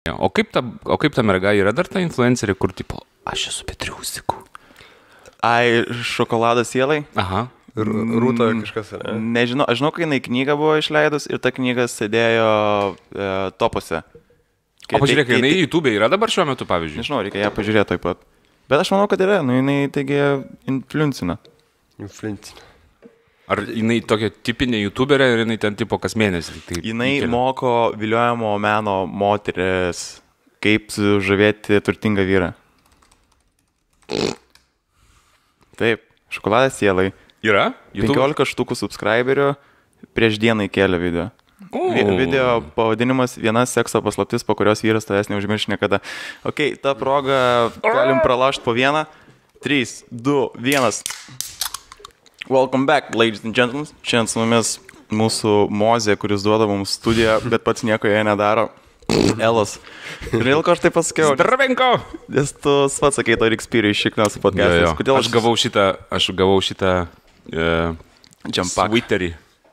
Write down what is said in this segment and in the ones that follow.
O kaip ta merga yra dar ta influencerė, kur tipo, aš esu be triusikų? Ai, šokolado sielai? Aha. Rūta kažkas, ne? Nežinau, aš žinau, kai jinai knygą buvo išleidus ir ta knyga sėdėjo topuose. O pažiūrėk, jinai YouTube yra dabar šiuo metu, pavyzdžiui. Nežinau, reikia ją pažiūrėti taip pat. Bet aš manau, kad yra, jinai taigi influencina. Ar jinai tokia tipinė YouTuberė ir jinai ten tipo kas mėnesį? Tai jinai moko viliojamo meno moteris, kaip sužavėti turtingą vyrą. Taip, šokoladas sielai. Yra? 15 štukų subscriberių prieš dieną įkėlė video. Video pavadinimas viena sekso paslaptis, po kurios vyras tavęs neužmirš niekada. Ok, tą progą galim pralašti po vieną. 3, 2, 1. Welcome back, ladies and gentlemen. Šiandien su mumis mūsų Mozė, kuris duoda mums studiją, bet pats nieko jie nedaro. Elas. Ir dėl ko aš taip pasakiau? Zdravenko! Nes tu pats sakei, to Rikspyriui šiknas podcastas. Kodėl aš gavau šitą Twitterį.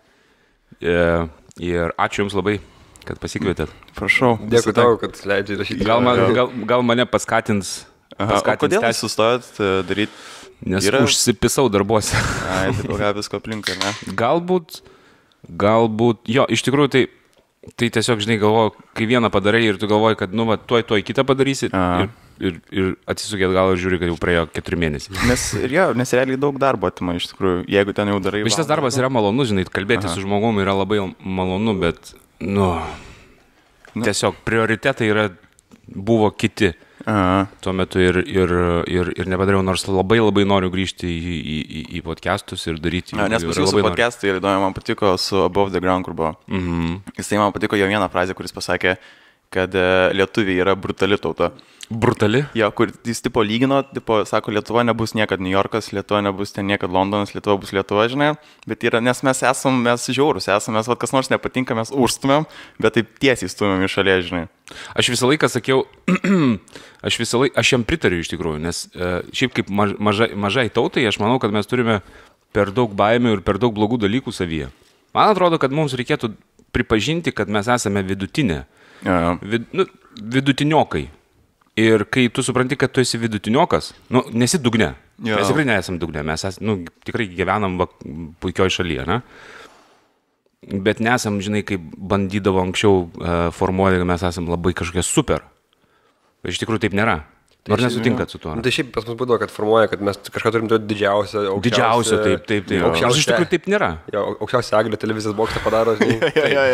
Ir ačiū Jums labai, kad pasikvietėt. Prašau. Dėkui tau, kad leidžiai rašyti. Gal mane paskatins. O kodėl jūs sustojot daryti? Nes užsipisau darbuose. Ai, taip ilgai visko aplink, ne? Galbūt, jo, iš tikrųjų tai tiesiog, žinai, galvoju, kai vieną padarai ir tu galvoji, kad, nu, va, tuoj kitą padarysi ir atsisukėt gal ir žiūri, kad jau praėjo 4 mėnesiai. Nes realiai daug darbo atima, iš tikrųjų, jeigu ten jau darai. Bet šitas darbas yra malonu, žinai, kalbėti su žmogumi yra labai malonu, bet, tiesiog prioritetai buvo kiti. Tuo metu ir nepadariau, nors labai noriu grįžti į podcastus ir daryti. Nes pas jūsų podcastai ir įdomu, man patiko su Above the Ground, kur buvo. Jisai man patiko jo vieną frazę, kuris pasakė, kad lietuviai yra brutali tauta. Brutali? Jo, kur jis tipo lygino, sako, Lietuva nebus niekad New Yorkas, Lietuva nebus ten niekad Londonas, Lietuva bus Lietuva, žinai. Bet nes mes žiaurus esame, mes kas nors nepatinka, mes užstumėm, bet taip tiesiai stumėm iš šalies, žinai. Aš visą laiką sakiau, aš jam pritariu iš tikrųjų, nes šiaip kaip mažai tautai, aš manau, kad mes turime per daug baimių ir per daug blogų dalykų savyje. Man atrodo, kad mums reikėtų pripažinti, kad mes esame vidutinė. Vidutiniokai. Ir kai tu supranti, kad tu esi vidutiniokas, nesi dugne. Mes tikrai nesam dugne, mes tikrai gyvenam puikioj šalyje, ne? Bet nesam, žinai, kaip bandydavo anksčiau formuoti, kad mes esam labai kažkokie super. Bet iš tikrųjų taip nėra. Nors nesutinkat su tuo. Tai šiaip pas mus būdavo, kad formuoja, kad mes kažką turim turėti didžiausią, taip. Nors iš tikrųjų taip nėra. Aukščiausią eglę televizijos bokštą padaro, žinai.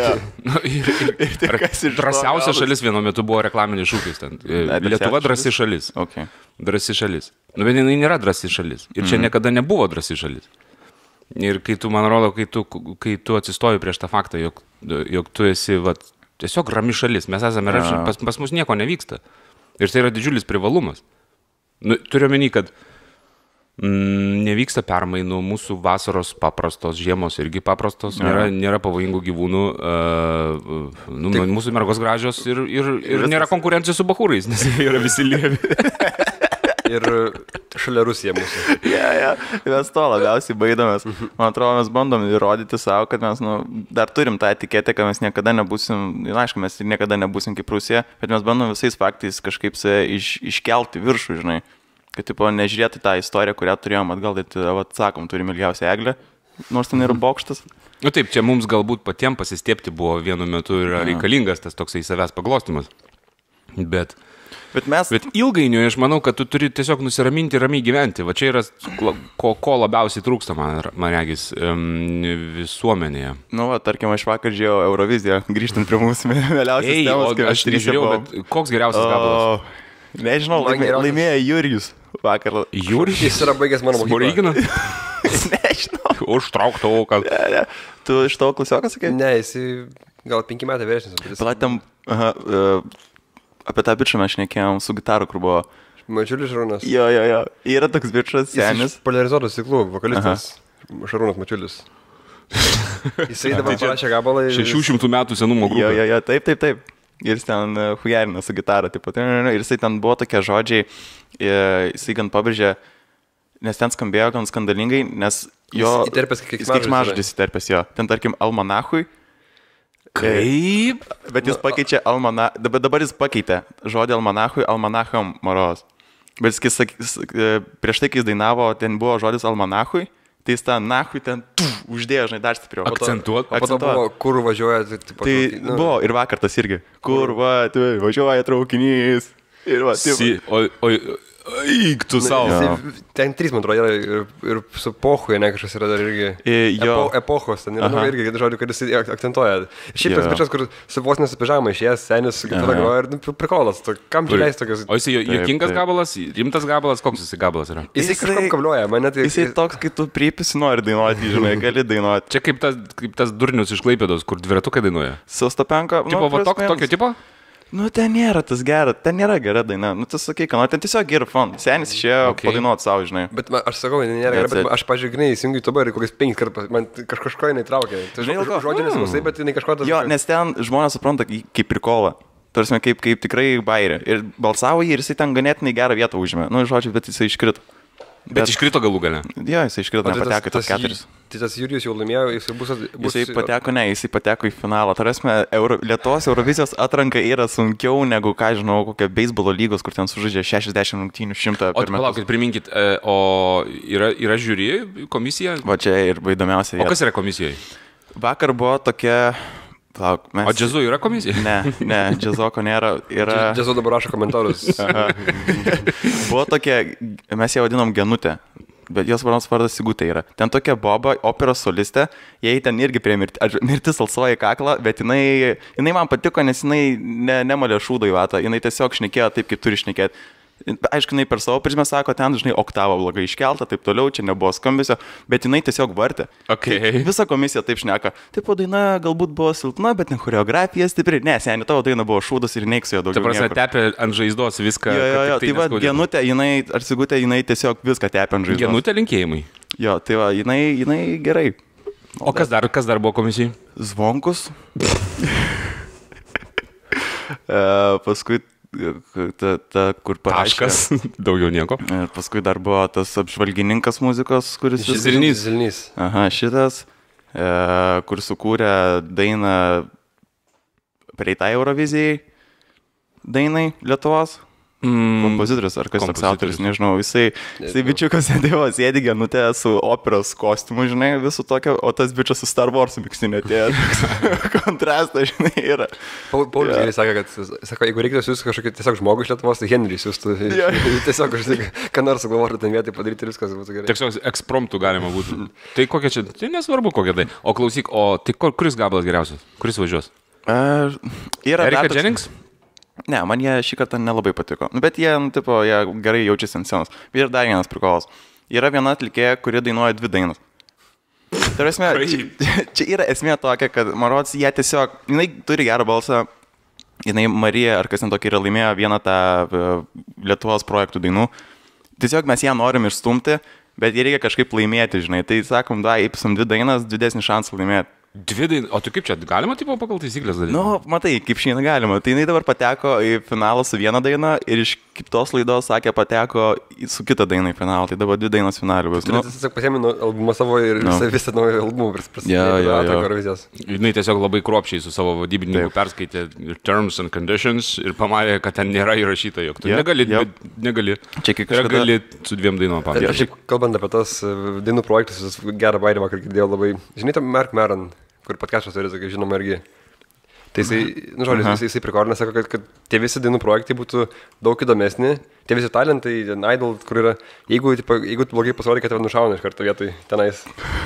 Ir drąsiausia šalis vienu metu buvo reklaminis šūkis ten. Lietuva drąsi šalis. Drąsi šalis. Bet jinai nėra drąsi šalis. Ir čia niekada nebuvo drąsi šalis. Ir kai tu, man rodo, kai tu atsistoji prieš tą faktą, jog tu esi tiesiog rami šalis. Mes esame rami šalis. Pas mus nieko nevyksta. Ir tai yra didžiulis privalumas. Turiu omeny, kad nevyksta permainų, mūsų vasaros paprastos, žiemos irgi paprastos, nėra pavojingų gyvūnų, mūsų mergos gražios ir nėra konkurencijos su bachūrais, nes jie yra visi lievi. Ir šalia Rusija mūsų. Mes to labiausiai baidomės. Man atrodo, mes bandom įrodyti savo, kad mes dar turim tą etiketę, kad mes niekada nebūsim, aišku, mes ir niekada nebūsim kaip Rusija, bet mes bandom visais faktais kažkaip iškelti viršų, žinai. Kad, tipo, nežiūrėti tą istoriją, kurią turėjom atgal, tai, sakom, turim ilgiausią eglę, nors ten yra bokštas. Taip, čia mums galbūt patiems pasistiepti buvo vienu metu yra reikalingas tas toksai savęs paglostimas. Bet ilgainiui aš manau, kad tu turi tiesiog nusiraminti ir ramiai gyventi. Va čia yra, ko labiausiai trūksta, man regis, visuomenėje. Tarkim, aš vakar žiūrėjau Euroviziją, grįžtant prie mūsų mėliausios temos. Aš nežiūrėjau, bet koks geriausias gabalas? Nežinau, laimėjo Jurijus vakar. Jurijus? Jis yra baigęs mano mokyklą. Nežinau. Užtraukta auką. Tu iš tavo klasiokas, sakai? Ne, jis gal 5 metai vyresnis. Platėm, apie tą bičą mes šnekėjom su gitaru, kur buvo. Mačiulis Šarūnas. Jo. Yra toks bičas, senis. Polarizuotas ciklų, vokalistas Šarūnas Mačiulis. Jisai dabar parašė gabalą. 600 metų senumo grupė. Jo, taip. Ir jis ten hujarina su gitara, taip pat. Ir jisai ten buvo tokie žodžiai, jisai gan pabrėžė, nes ten skambėjo gan skandalingai, nes jo... Įterpęs keiksmažodis įterpęs jo. Ten, tarkim, almanachui, Kaip? Bet jis pakeičia dabar jis pakeitė žodį almanachui almanacham Maros. Bet prieš tai, kai jis dainavo, ten buvo žodis almanachui, tai jis tą nachui ten uždėjo, žinai, dar stipriau. Akcentuot. O po to buvo, kur važiuoja. Tai buvo ir vakar tas irgi. Kur važiuoja traukinys. Ir va, Eik tu savo. Ten 3, man atrodo, yra ir su pochuje, ne kažkas yra dar irgi. Epochos, ten yra irgi žodžių, kad jis akcentuoja. Šiaip tas bičias, kur su vos nesupižama išėjęs, senis su gitara groja ir prikolas. Kam čia leis tokias? O jis juokingas gabalas, rimtas gabalas, koks jis gabalas yra? Jisai kažkam kabliuoja, mane tai... Jisai toks, kai tu priepisi nori dainuoti, žinai, gali dainuoti. Čia kaip tas durnius iš Klaipėdos, kur dviratukai dainuoja. Su Ostapenko. Tipo, va tokio tipo? Nu, ten nėra tas gera, ten nėra gera daina. Nu, tu sakai, kad ten tiesiog gera fon. Senis išėjo padainuoti savo, žinai. Bet aš sakau, nėra gera, bet aš, pažiūrėjau, įsijungiu YouTube ir kokias 5 kartus, man kažko jinai traukė. Tai žodžiu nesiklausai, bet jinai kažko tas... Jo, nes ten žmonės supranta kaip prikolą. Tarsi kaip tikrai bairė. Ir balsavo jį ir jisai ten ganėtinai gerą vietą užėmė. Nu, žodžiu, bet jisai iškrito. Bet iškrito galų gale. Jo, jisai iškrito, nepateko į tas 4. Tai tas Jurijus jau laimėjo, jisai bus... Jisai pateko į finalą. Tarsi, Lietuvos Eurovizijos atranka yra sunkiau negu, ką žinau, kokia beisbolo lygos, kur ten sužaidžia 60 rungtynių 100 per metus. O palaukit, priminkit, o yra žiūri komisija? Va čia ir įdomiausia. O kas yra komisijoje? Vakar buvo tokia... Plauk, o džiazu yra komisija? Ne, džiazoko nėra. Džiazu dabar rašo komentarus. Buvo tokia, mes ją vadinom Genutė, bet jos vardas Sigutė yra. Ten tokia boba, operos solistė, jai ten irgi prie mirtis alsuoja į kaklą, bet jinai man patiko, nes jinai nemalė šūdo į vatą, jinai tiesiog šnekėjo taip, kaip turi šnekėti. Aišku, jinai per savo prizmę sako, ten dažnai oktavo blogai iškelta, taip toliau, čia nebuvo skambesio, bet jinai tiesiog vartė. Okay. Visa komisija taip šneka. Taip, daina galbūt buvo silpna, bet ne choreografija stipri. Ne, seniai, tavo daina buvo šūdas ir neiksujo daugiau. Tai prasme, tepė ant žaizdos viską. Tai va, Genutė, ar Sigutė, jinai tiesiog viską tepė ant žaizdos. Genutė linkėjimai. Jo, tai va, jinai gerai. O kas dar buvo komisijai? Zvonkus. Paskui kur parašė. Taškas, daugiau nieko. Ir paskui dar buvo tas apžvalgininkas muzikos, kuris... Zilnys. Aha, šitas, kur sukūrė dainą prieitai Eurovizijai dainai Lietuvos. Kompozitorius ar kas toks autorius, nežinau, jisai bičiukas sėdi Genutė su operos kostiumu, žinai, visų tokio, o tas bičias su Star Wars miksinė atėjo, kontrastas, žinai, yra. Paulius gerai sakė, kad jeigu reikėtų siūsti kažkokį tiesiog žmogų iš Lietuvos, tai Henry siūstų, tiesiog ką nors sugalvoti ten vietoj padaryti ir viskas būtų gerai. Tiesiog ekspromptų galima būtų. Tai kokia čia, tai nesvarbu kokia tai. O klausyk, tai kuris gabalas geriausias? Kuris važiuos? Erika Jennings? Ne, man jie šį kartą nelabai patiko. Bet jie gerai jaučiasi ant scenos. Ir dar vienas prikolas. Yra viena atlikėja, kuri dainuoja 2 dainas. Tai esmė, čia yra esmė tokia, kad Marods, jinai turi gerą balsą. Jinai Marija, ar kas ten tokia yra, laimėjo vieną tą Lietuvos projektų dainų. Tiesiog mes ją norim išstumti, bet jie reikia kažkaip laimėti, žinai. Tai sakom, įpsam 2 dainas, didesnį šansą laimėti. 2 dainas, o tai kaip čia, galima tipo pagal taisyklės daryti? Nu, matai, kaip šiandien galima. Tai jinai dabar pateko į finalą su viena daina ir iš kitos laidos sakė pateko su kita daina į finalą. Tai dabar 2 dainos finalį bus. Tai tiesiog pasiėmė albumą savo ir visą naują albumą prasidėjo. Jinai tiesiog labai kruopščiai su savo vadybininku perskaitė terms and conditions ir pamatė, kad ten nėra įrašyta, jog tu negali. Čia kiek kažkada gali su 2 dainom pamatyti. Kalbant apie tas dainų projektus, gerą bairį vakar girdėjau labai. Žinai, tam Mark Maron, kur podcastas turi, sakai, žinoma, irgi. Tai jisai prikorina, sako, kad tie visi dainų projektai būtų daug įdomesni, tie visi talentai, idol, kur yra, jeigu tu blogai pasirodai, kad tave nušauna iš karto vietoj tenais.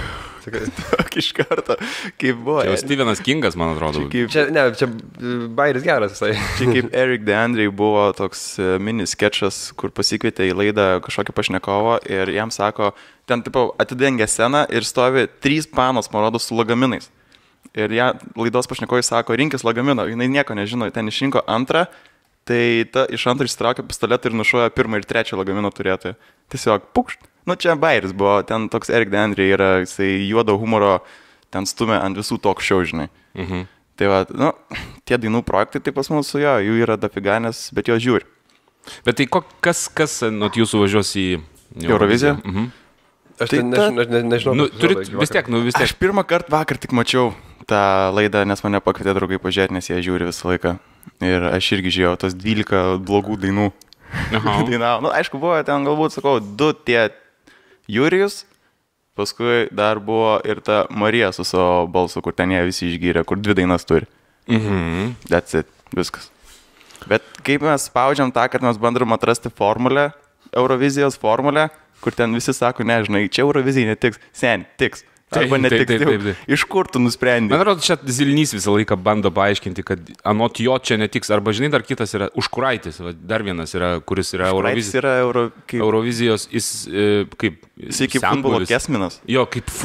Iš karto, kaip buvo. Čia Stevenas Kingas, man atrodo. Čia bairis geras visai. Čia kaip Eric DeAndre buvo toks mini sketchas, kur pasikvietė į laidą kažkokį pašnekovą ir jam sako, ten atidengia sceną ir stovi 3 panos Marodos su lagaminais. Ir laidos pašnekovai sako, rinkis lagaminą, jinai nieko nežino, ten išrinko 2, tai ta iš 2 išsitraukė pistoletą ir nušojo 1 ir 3 lagamino turėti. Tiesiog pukšt. Nu, čia bairis buvo, ten toks Eric DeAndre yra, jisai juodo humoro ten stumė ant visų talk show, žinai. Tai va, nu, tie dainų projektai tai pas mus su jų yra dafiganės, bet jo žiūri. Bet tai kas nuo jūsų važiuos į Euroviziją? Aš nežinau. Vis tiek. Aš pirmą kartą vakar tik mačiau tą laidą, nes mane pakvietė draugai pažiūrėti, nes jie žiūri visą laiką. Ir aš irgi žiūrėjau tos 12 blogų dainų. Dainavo. Aišku, buvo ten galbūt, sakau, 2 tie Jurijus, paskui dar buvo ir ta Marija su savo balsu, kur ten jie visi išgyrė, kur 2 dainas turi. That's it. Viskas. Bet kaip mes spaudžiam tą, kad mes bandom atrasti formulę, Eurovizijos formulę, kur ten visi sako, nežinai, čia Eurovizijai netiks, tiks. Arba netiks. Taip. Iš kur tu nusprendai? Man atrodo, čia Zilnys visą laiką bando paaiškinti, kad anot jo čia netiks. Arba, žinai, dar kitas yra Užkuraitis, dar vienas yra, kuris yra Eurovizijos, jis kaip futbolo kesminas. Jo,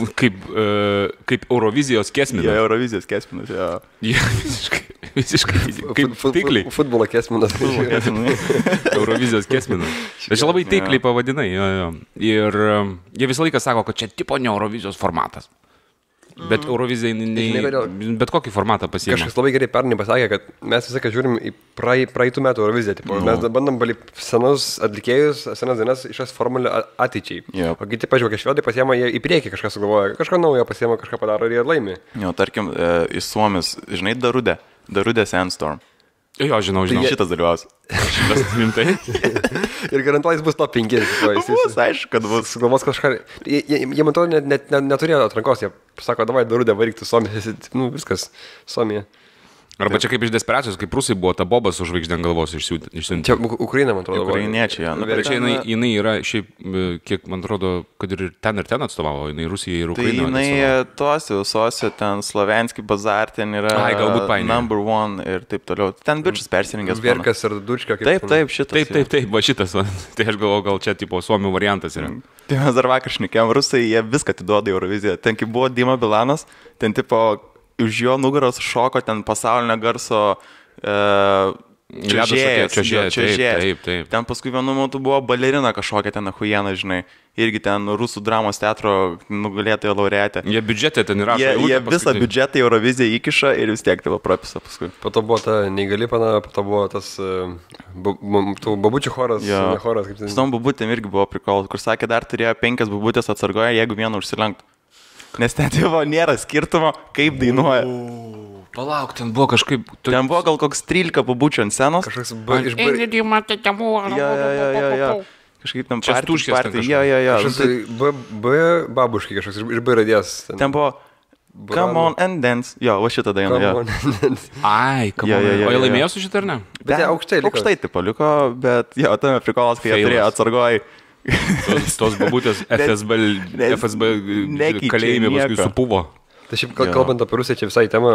kaip Eurovizijos kesminas. Jo, Eurovizijos kesminas, jo. Visiškai. Kaip taikliai. Futbolo kesminas. Eurovizijos kesminas. Bet čia labai taikliai pavadinai, jo. Ir jie visą laiką sako, kad čia tipo ne Eurovizijos formatas. Bet Eurovizija, bet kokį formatą pasiėmė. Kažkas labai gerai pernai pasakė, kad mes visą, kad žiūrim į praeitų metų Euroviziją. Mes bandom senus atlikėjus, senas dainas išras formulę ateičiai. O kiti, pažiūrėk, švedai pasiėmė, jie į priekį kažką sugalvoja, kažką naujo pasiėmė, kažką padaro ir jie laimi. Jo, tarkim, į Suomis, žinai, Darudė Sandstorm. Jo, žinau. Šitas dalyvaus. Šitas rimtai. Ir garantuojas bus top 5. Bus, aišku, kad bus. Sugalvos kažką. Jie man to neturėjo atrankos. Jie sako, davai, Darudė, varyk tu Suomiją. Viskas, Suomija. Arba čia kaip iš desperacijos, kaip rusai buvo, ta boba su žvaigždė ant galvos išsiuntė. Čia Ukraina, man atrodo. Ukrainiečiai, ja. Bet čia jinai yra, šiaip, kiek man atrodo, kad ir ten atstovavo, jinai Rusija ir Ukraina. Tai jinai tuose visose, ten Slovenski bazar, ten yra number 1 ir taip toliau. Ten bičias persirinkęs. Vierkas ir Dučka. Taip, šitas. Taip, va šitas. Tai aš galvoju, gal čia tipo Suomių variantas yra. Tai mes dar vakar šnekėjom, rusai, jie viską atiduoda į Euroviziją. Ten kaip buvo Dima Bilanas, ten tipo už jo nugaros šoko ten pasaulinio garso čiuožėjas. Taip. Ten paskui vienu metu buvo balerina kažkokia ten ahuiena, žinai. Irgi ten rusų dramos teatro nugalėtojo laureatė. Jie biudžetė ten yra. Jie visą biudžetą į Euroviziją įkiša ir vis tiek tai propisa paskui. Po to buvo ta neįgali pana, po to buvo tas babučių choras. Choras su tom babutėm irgi buvo prikolas, kur sakė, dar turėjo 5 babutės atsargoje, jeigu vieną užsilenktų. Nes ten nėra skirtumo, kaip dainuoja. Palauk, ten buvo kažkaip... Ten buvo gal koks 13 babučių ant scenos. Kažkoks Kažkaip tam partija. B babuškai kažkoks iš B raidės. Ten buvo Come on and dance. Jo, va šitą dainą. Ai, come on. O jie laimėjo su šitą ar ne? Bet aukštai liko. Aukštai tipo liko, bet jo, tame prikolas, kai jie turėjo atsargoj. Tos babutės FSB kalėjime paskui supuvo. Tai šiaip kalbant apie Rusiją, čia visai tema.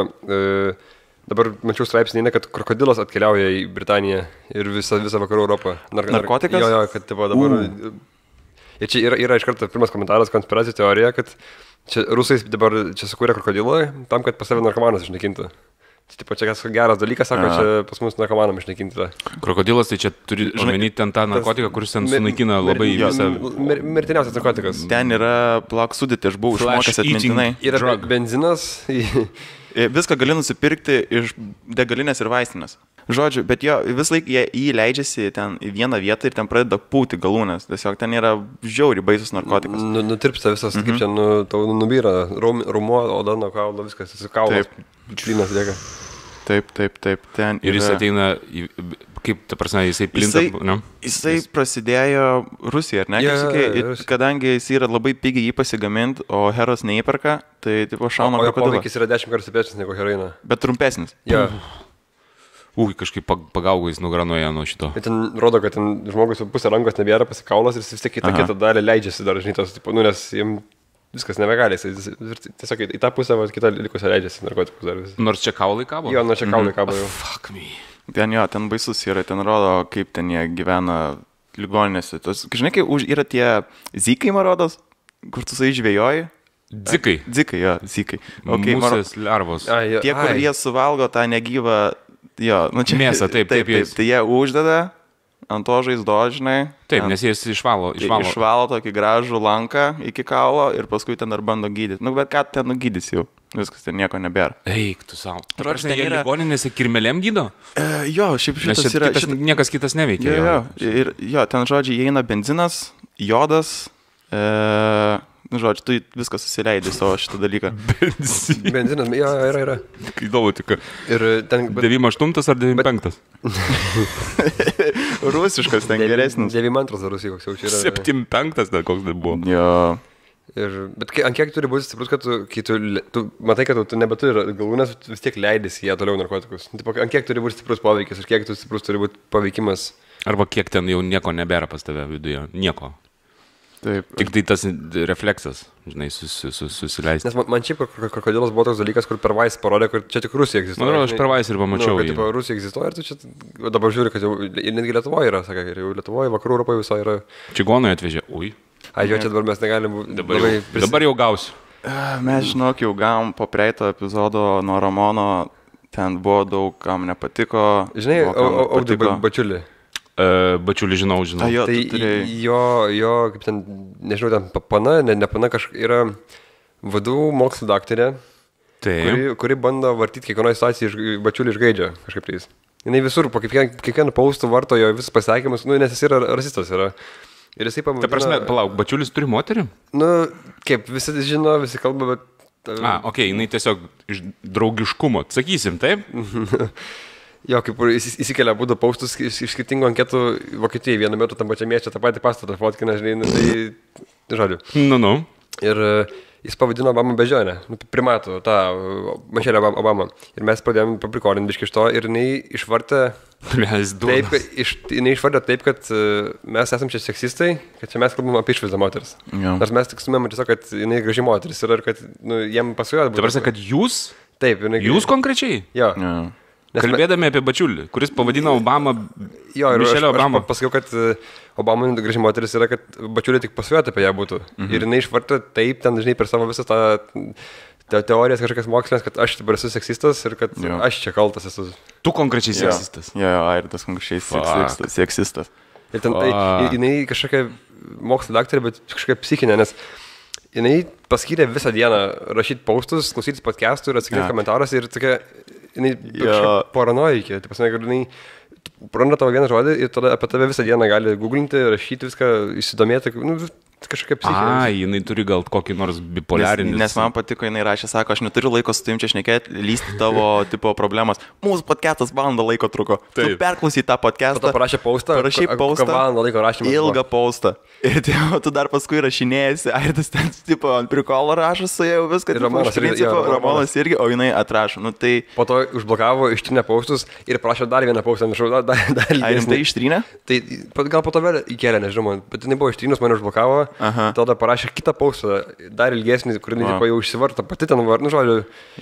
Dabar mačiau straipsnį, kad krokodilas atkeliauja į Britaniją ir visą vakarų Europą. Narkotikas? Jo, kad tipo dabar... Ir čia yra iš karto pirmas komentaras, konspiracijų teorija, kad čia rusai dabar čia sukūrė krokodilą tam, kad pas save narkomanas išnaikintų. Tipo, čia geras dalykas, sako, čia pas mus narkomanam išnaikinti tą. Krokodilas, tai čia turi žmeny ten tą narkotiką, kuris ten sunaikina labai visą... Mirtiniausias narkotikas. Ten yra, plak sudėti, aš buvau išmokęs atmintinai. Yra benzinas. Viską gali nusipirkti iš degalinės ir vaistinės. Žodžiu, bet jo, vis laik jį leidžiasi ten į vieną vietą ir ten pradeda pūti galūnės. Tiesiog ten yra žiauriai baisus narkotikas. Nutirpsta visas, kaip čia, tau nubyra, rumuo, oda nuo kaulo, viskas, jis kaulas, čiūnas dėka. Taip. Ten ir jis ateina, kaip, ta prasme, jisai plinta, ne? Jisai prasidėjo Rusija, ar ne? Kadangi jis yra labai pigiai jį pasigaminti, o heros neįperka, tai tipo šauna krokodilą. O poveikis yra 10 kartų stipresnis negu heroiną. Bet trumpesnis. Jo. Kažkaip pagaugo jis nugranoja nuo šito. Bet ten rodo, kad ten žmogus pusė rankos nebėra pasikaulas ir jis vis tiek į tą kitą dalį leidžiasi dar, žinai, tos, tipo, nes jiems viskas nebegali, jis tiesiog į tą pusę, o kitą likusią leidžiasi narkotikus dar vis. Nors čia kaulai kabo? Jo, nors čia kaulai kabo jau. Fuck me. Ten baisus yra, ten rodo, kaip ten jie gyvena ligoninėse. Žinai, kai yra tie zykai, man rodos, kur tu sai žvejoji. Dzikai, jo, zykai. Musės, lervos. Tie, kur jie suvalgo tą negyvą, jo, čia mėsą, taip. Tai jie uždeda ant to žaizdo, žinai. Taip, nes jis išvalo. Išvalo tokį gražų lanką iki kaulo ir paskui ten dar bando gydyti. Bet ką ten nugydys jau? Viskas, ten nieko nebėra. Eik, tu savo. Prasme, jie ligoninėse kirmelėm gydo? Jo, šiaip šitas yra... Niekas kitas neveikia. Jo, ten žodžiai įeina benzinas, jodas, Žodžiu, tu viską susileidai savo šitą dalyką. Benzinas, jo, yra. Įdomu, tik. Ir ten... 98 ar 95? Rusiškas ten geresnis. 92 Rusija, koks jau čia yra. 75 dar koks dar buvo. Jo. Bet ant kiek turi būti stiprus, kad tu matai, kad tu nebeturi galūnės, vis tiek leidėsi jie toliau narkotikus. Ant kiek turi būti stiprus poveikis ir kiek tu stiprus turi būti paveikimas. Arba kiek ten jau nieko nebėra pas tave viduje. Nieko. Taip. Tik tai tas refleksas, žinai, susileisti. Nes man šiaip krokodėlas buvo toks dalykas, kur per Vice parodė, kad čia tik Rusija egzistuoja. Man aš per Vice ir pamačiau. Kad Rusija egzistuoja ir tu čia dabar žiūri, kad jau ir netgi Lietuvoje yra, sakai, ir jau Lietuvoje, vakarų Europoje viso yra. Čigonai atvežė, ui. Ai, jo, čia dabar mes negalim... Dabar jau gausiu. Mes, žinok, jau gavom po praeito epizodo nuo Ramono, ten buvo daug, kam nepatiko. Žinai, Audį Bačiulį. Bačiulį žinau. Tai jo, kaip ten, nežinau, ten pana, ne pana, yra vadų mokslo daktarė, kuri bando vartyti kiekvienoje situacijoje Bačiulį išgaidžia kažkaip tais. Jinai visur, po kiekvieną paustų vartojo visus pasakymus, nes jis yra rasistas. Ir jisai pamodino... Ta prasme, palauk, Bačiulis turi moterį? Kaip, visi žino, visi kalba, bet... Jinai tiesiog iš draugiškumo, sakysim, taip? Jo, kaip įsikelia būdų paustus iš skirtingų anketų Vokietijai, vienu metu tam pačiam mieste tą patį pastatą fotkina, žinai, tai žodžiu. Ir jis pavadino Obamą bežionę, primatų tą Mišelę Obamą. Ir mes pradėjome paprikolinti biški iš to ir jinai išvartė taip, kad mes esam čia seksistai, kad čia mes kalbam apie išvaizdą moters. Nors mes tik sumėm tiesiog, kad jinai graži moteris ir kad jiem pasuoja būtų. Tai prasme, kad jūs? Taip. Jūs konkrečiai? Jo. Kalbėdami apie Bačiulį, kuris pavadino Obamą Mišelę Obamą. Aš pasakiau, kad Obama graži moteris yra, kad Bačiulį tik pasuojate apie ją būtų. Ir jinai išvartė taip, ten dažnai per savo visą tą teorijas kažkokias mokslinės, kad aš dabar esu seksistas ir kad aš čia kaltas esu. Tu konkrečiai seksistas. Jo, Airidas konkrečiai seksistas. Ir ten jinai kažkokia mokslo daktarė, bet kažkokia psichinė, nes jinai paskyrė visą dieną rašyti postus, klausytis podcastų ir atsakinėti komentaruose ir tokia... Jinai paranoikė, tai pasme, kad jinai praranda tavo vieną žodį ir tada apie tave visą dieną gali googlinti, rašyti viską, įsidomėti, kažkokia psichinė. Jinai turi gal kokį nors bipolarinį. Nes man patiko, jinai rašė, sako, aš neturiu laiko su tavim čia šnekėti, lysti tavo tipo problemas. Mūsų podcastas valandą laiko truko. Tu perklausy tą podcastą. Tada parašė postą. Valandą laiko rašymas. Ilgą postą. Ir tu dar paskui rašinėjasi, Airidas ten tipo ant prikolo rašo su jau viską. Ir Ramonas irgi, o jinai atrašo. Tai... Po to užblokavo, ištrinė postus ir prašė dar vieną postą. Ar tai ištrynė? Tai gal po to vėl įkėlė, nežinau, bet jinai buvo ištrynus, mane užblokavo. Tada parašė kitą postą, dar ilgesnį, kur jinai jau išsivarta, pati ten var, žodžiu.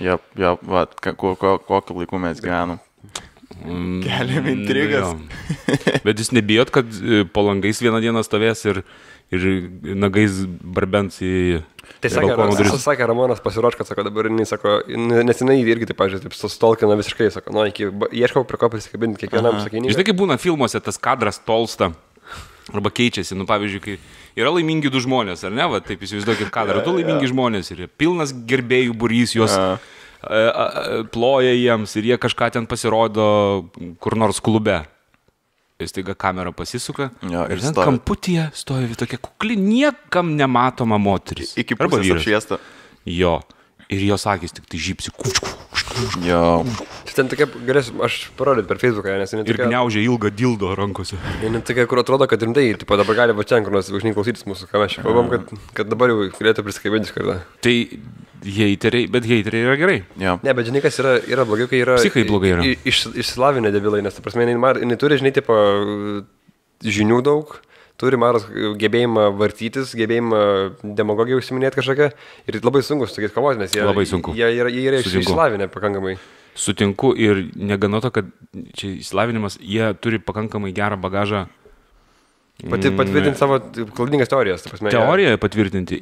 Kokiu laiku mes gyvenam. Keliam intrigas. Bet jūs nebijot, kad po langais vieną dieną stovės ir nagais barbens į... Tai sakė Ramonas pasiruošk, kad sako, dabar jinai sako, nes jinai irgi taip, pažiūrėjau, taip sustolkina visiškai, sako, ieškau prie ko prisikabinti kiekvienam sakinį. Žinai, kaip būna filmuose, tas kadras tolsta arba keičiasi, pavyzdžiui, kai yra laimingi du žmonės, ar ne, va, taip įsivaizduokit kadrą, du laimingi žmonės ir pilnas gerbėjų būrys, juos ploja jiems ir jie kažką ten pasirodo kur nors klube. Ir staiga kamera pasisuka ir ten kamputyje stovi tokia kukli, niekam nematoma moteris. Iki pusės apšviesta. Jo. Ir jos akys tik tai žypsi. Jo. Ten tokia, galėsiu, aš parodyti per Facebooką, nes jinai tokia... Ir gniaužia ilgą dildo rankose. Jinai tokia, kur atrodo, kad rimtai, tipo dabar gali va čia, kur nors užnai klausytis mūsų, ką mes čia kalbam, kad dabar jau galėtų prisikabinti kartą. Tai heiteriai, bet heiteriai yra gerai. Ja. Ne, bet žinai, kas yra blogiau, kai yra... Psichai blogai yra. Išsilavinę debilai, nes, ta prasme, jinai turi, žinai, tipo, žinių daug. Turi Maras gebėjimą vartytis, gebėjimą demagogiją užsiminėti kažkokią ir labai sunku su tokiais kovoti, nes jie yra išsilavinę pakankamai. Sutinku ir negana to, kad čia išsilavinimas, jie turi pakankamai gerą bagažą. Patvirtinti savo klaidingas teorijas. Teoriją patvirtinti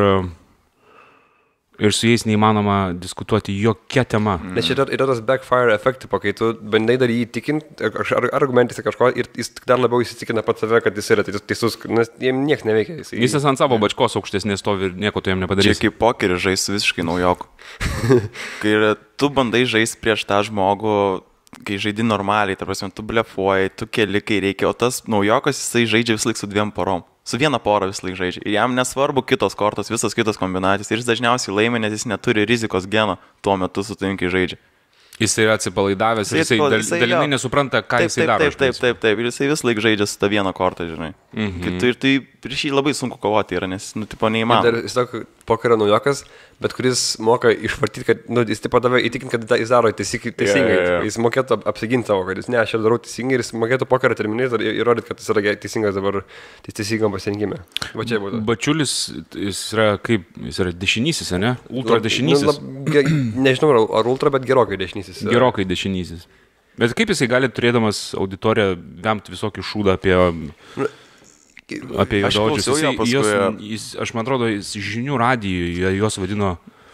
ir su jais neįmanoma diskutuoti jokia tema. Nes čia yra tas backfire efekt, kai tu bandai dar jį įtikinti, argumentis kažko ir jis dar labiau įsitikina pat save, kad jis yra teisus, nes jiem nieks neveikia. Jis ant savo bačkos aukštesnės stovi ir nieko tu jam nepadarys. Čia kaip pokerį žaisti visiškai naujokų. Kai tu bandai žaisti prieš tą žmogų, kai žaidi normaliai, tarp prasme, tu blefuoji, tu keli, kai reikia, o tas naujokas jisai žaidžia vis laik su 2 porom. Su viena pora vis laik žaidžia. Ir jam nesvarbu kitos kortos, visos kitos kombinacijos. Ir jis dažniausiai laimi, nes jis neturi rizikos geno tuo metu su tavim, kai žaidžia. Jis yra atsipalaidavęs ir jisai dalinai nesupranta, ką jisai daro. Taip. Ir jisai vis laik žaidžia su tą vieną kortą, žinai. Ir tai prieš jį labai sunku kovoti yra, nes, tipo, neįmanoma. Jis toks pokerio naujokas, bet kuris moka išvartyti, kad, jis taip padavė įtikinti, kad jis daro teisingai. Jis mokėtų apsiginti savo, kad jis aš jau darau teisingai ir jis mokėtų pokerio terminais ir įrodyti, kad jis yra teisingas dabar teisingam pasirinkime. Va čia būtų. Bačiulis, jis yra dešinysis, ne? Ultra dešinysis. Nežinau, ar ultra, bet gerokai dešinysis. Gerokai dešinysis. Bet kaip jisai gali, turėdamas auditoriją, vemti visokį šūdą apie juodaodžius. Aš man atrodo, žinių radijuje juos vadino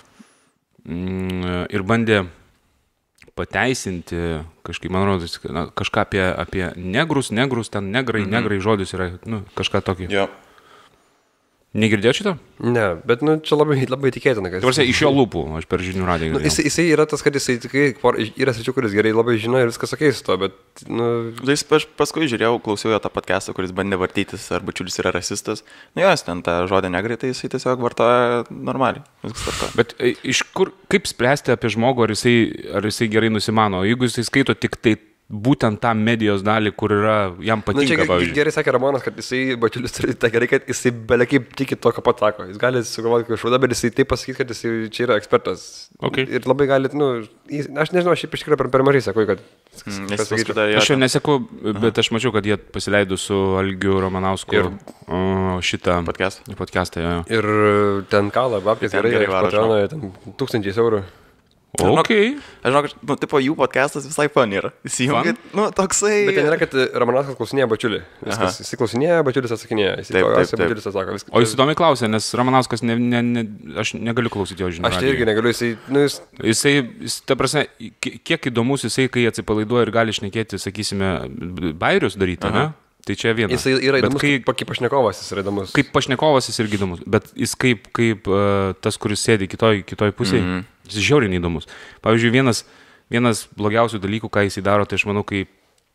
ir bandė pateisinti kažkaip, man atrodo, kažką apie negrus, ten negrai žodis yra, kažką tokį. Jo. Negirdėjau šito? Ne, bet čia labai tikėtina. Iš jo lūpų, aš per žinių radiją. Jisai yra tas, kad jisai tikrai yra sričių, kuris gerai labai žino ir viskas okei su to, bet... Aš paskui žiūrėjau, klausiau jo tą podcastą, kuris bandė vartytis, ar Bačiulis yra rasistas. Jos ten tą žodį negrai, tai jisai tiesiog vartoja normaliai. Bet iš kur, kaip spręsti apie žmogų, ar jisai gerai nusimano? Jeigu jisai skaito tik tai būtent tą medijos dalį, kur yra, jam patinka, pavyzdžiui. Gerai sakė Ramonas, kad jisai, Bačiulis turi tą gerai, kad jisai belekiai tiki to, ką pat sako. Jis gali sugalvoti kažkodą, bet jisai taip pasakyti, kad jisai čia yra ekspertas. Okay. Ir labai gali, aš nežinau, aš iš tikrųjų per mažai sakau, kad... Aš jau neseku, bet aš mačiau, kad jie pasileido su Algiu Ramanausku ir šitą podcastą. Ja. Ir ten kalą, babkės gerai, Patreonoje, ten 1000 eurų. Okay. Aš žinau, tipo, jų podcastas visai fun yra. Įsijungit, toksai... Bet ten yra, kad Ramanauskas klausinėja Bačiulį. Jis klausinėja, Bačiulis atsakinėja. Bačiulis atsako. O jis įdomiai klausė, nes Ramanauskas, aš negaliu klausyti jo žinių. Aš tai irgi negaliu, jisai, ta prasme, kiek įdomus jisai, kai atsipalaiduoja ir gali šnekėti, sakysime, bairius daryti, ne? Tai čia viena. Jis yra įdomus, kaip pašnekovas jis yra įdomus. Kaip pašnekovas jis irgi įdomus, bet jis kaip tas, kuris sėdi kitoj pusėje, jis žiauriai neįdomus. Pavyzdžiui, vienas blogiausių dalykų, ką jisai daro, tai aš manau, kai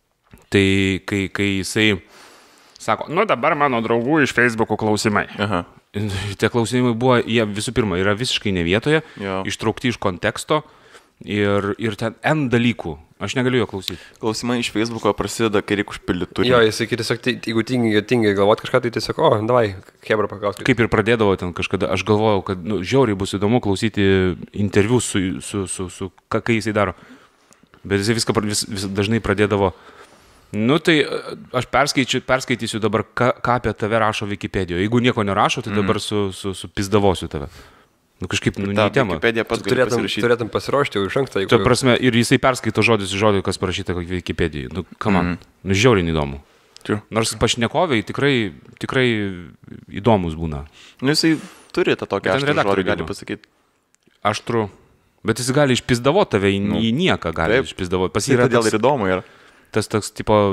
jisai sako, dabar mano draugų iš Facebook'o klausimai. Aha. Tie klausimai buvo, jie visų pirma, yra visiškai ne vietoje, ištraukti iš konteksto ir ten N dalykų. Aš negaliu jo klausyti. Klausimai iš Facebook'o prasideda, kai reikia užpildyti turinį. Jo, jisai tiesiog, jeigu tingi galvoti kažką, tai tiesiog, davai, hebra paklauskite. Kaip ir pradėdavo ten kažkada, aš galvojau, kad žiauriai bus įdomu klausyti interviu su kai jisai daro. Bet jisai viską dažnai pradėdavo. Tai aš perskaitysiu dabar, ką apie tave rašo Wikipedijoje. Jeigu nieko nerašo, tai dabar supizdavosiu tave. Kažkaip, ne tema. Turėtum pasiruošti jau iš anksto. Tuo prasme, ir jisai perskaito žodis į žodį, kas parašyta Wikipedijoje. Žiauriai neįdomu. Nors pašnekoviai tikrai įdomus būna. Jisai turi tą tokią žodį, gali pasakyti. Aštru. Bet jis gali išpizdavo tave į nieką, gali išpizdavo. Todėl ir įdomu yra. Tas toks, tipo,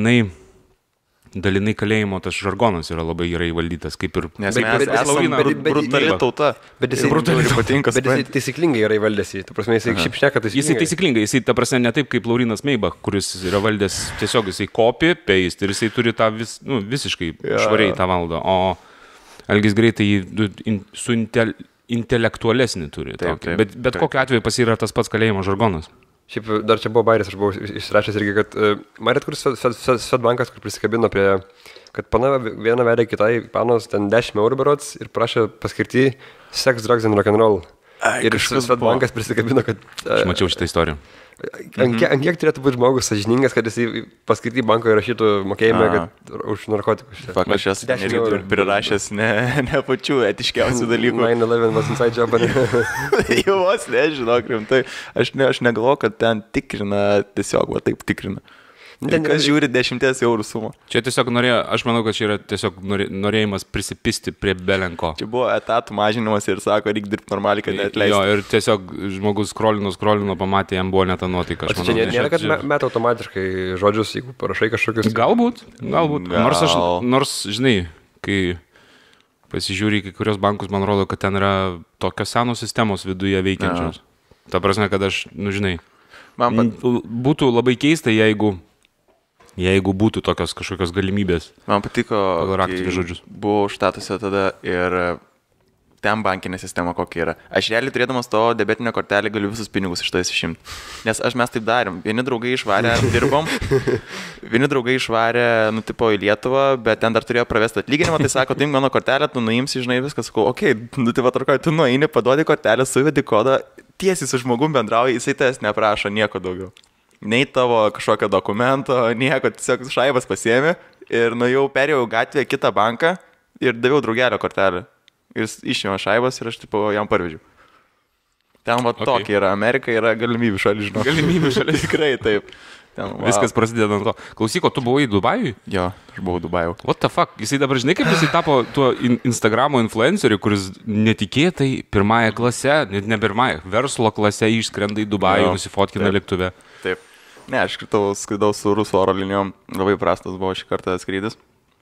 dalinai kalėjimo tas žargonas yra labai gerai valdytas, kaip ir... Nes mes esame brutali tauta. Bet jisai patinka. Bet jisai taisyklingai yra įvaldęs jį. Ta prasme, jisai šiaip šneka taisyklingai. Jisai taisyklingai, jisai, ta prasme, ne taip kaip Laurinas Meibach, kuris yra valdęs tiesiog, jisai copy, paste ir jisai turi tą visiškai švariai tą valdą. O Algis greitai su intelektualesnį turi. Bet kokiu atveju pas yra tas pats kalėjimo žargonas. Šiaip dar čia buvo bairis, aš buvau išrašęs irgi, kad matėt, kuris Swedbankas, kur prisikabino prie, kad pana vieną vedė kitai panos ten 10 eurų berods ir prašė paskirti sex, drugs and rock'n'roll. Ir Swedbankas prisikabino, kad... Aš mačiau šitą istoriją. Ant kiek turėtų būti žmogus sąžiningas, kad jisai paskirti banko įrašytų mokėjimą už narkotikus. Aš esu prirašęs ne pačių etiškiausių dalykų. 9/11 was inside job. Jau vos nežinok, rimtai. Aš negalvoju, kad ten tikrina, tiesiog va taip tikrina. Kas žiūri 10 eurų sumą. Čia tiesiog aš manau, kad čia yra tiesiog norėjimas prisipisti prie belenko. Čia buvo etatų mažinimas ir sako, reikia dirbti normaliai, kad neatleistų. Jo, ir tiesiog žmogus skrolino, pamatė, jam buvo ne ta nuotaika. Čia nėra, kad meta automatiškai žodžius, jeigu parašai kažkokius. Galbūt. Nors, žinai, kai pasižiūri kai kurios bankus, man rodo, kad ten yra tokios senos sistemos viduje veikiančios. Ta prasme, kad aš, žinai, būtų labai keista, Jeigu būtų tokios kažkokios galimybės. Man patiko, raktinius žodžius. Buvau štatuose tada ir ten bankinė sistema kokia yra. Aš realiai turėdamas to debetinę kortelę galiu visus pinigus iš to išimti. Nes mes taip darėm. Vieni draugai išvarė, dirbom. Vieni draugai išvarė, tipo į Lietuvą, bet ten dar turėjo pravesti atlyginimą. Tai sako, tai mano kortelę, tu nuimsi, žinai, viskas. Sakau, okei, tipo tarkoju, tu nueini, paduodi kortelę, suvedi kodą, tiesiai su žmogum bendrauji, jisai tavęs neprašo nieko daugiau. Nei tavo kažkokio dokumento, nieko, tiesiog šaibas pasiėmė ir nuėjau, perėjau gatvėje kitą banką ir daviau draugelio kortelę. Ir išėmė šaibas ir aš tipo jam parvežiau. Ten va tokia yra, Amerika yra galimybių šalis, žinau. Galimybių šalis. Tikrai taip. Ten, viskas prasideda nuo to. Klausyko, tu buvai Dubajui? Jo, aš buvau Dubajui. What the fuck? Jisai dabar žinai, kaip jisai tapo tuo Instagramo influenceriu, kuris netikėtai pirmąją klasę, net ne pirmąją, verslo klasę išskrenda į Dubajų, nusifotkina lėktuve. Taip. Ne, aš skridau su rusų oro linijom, labai prastas buvo šį kartą skrydis.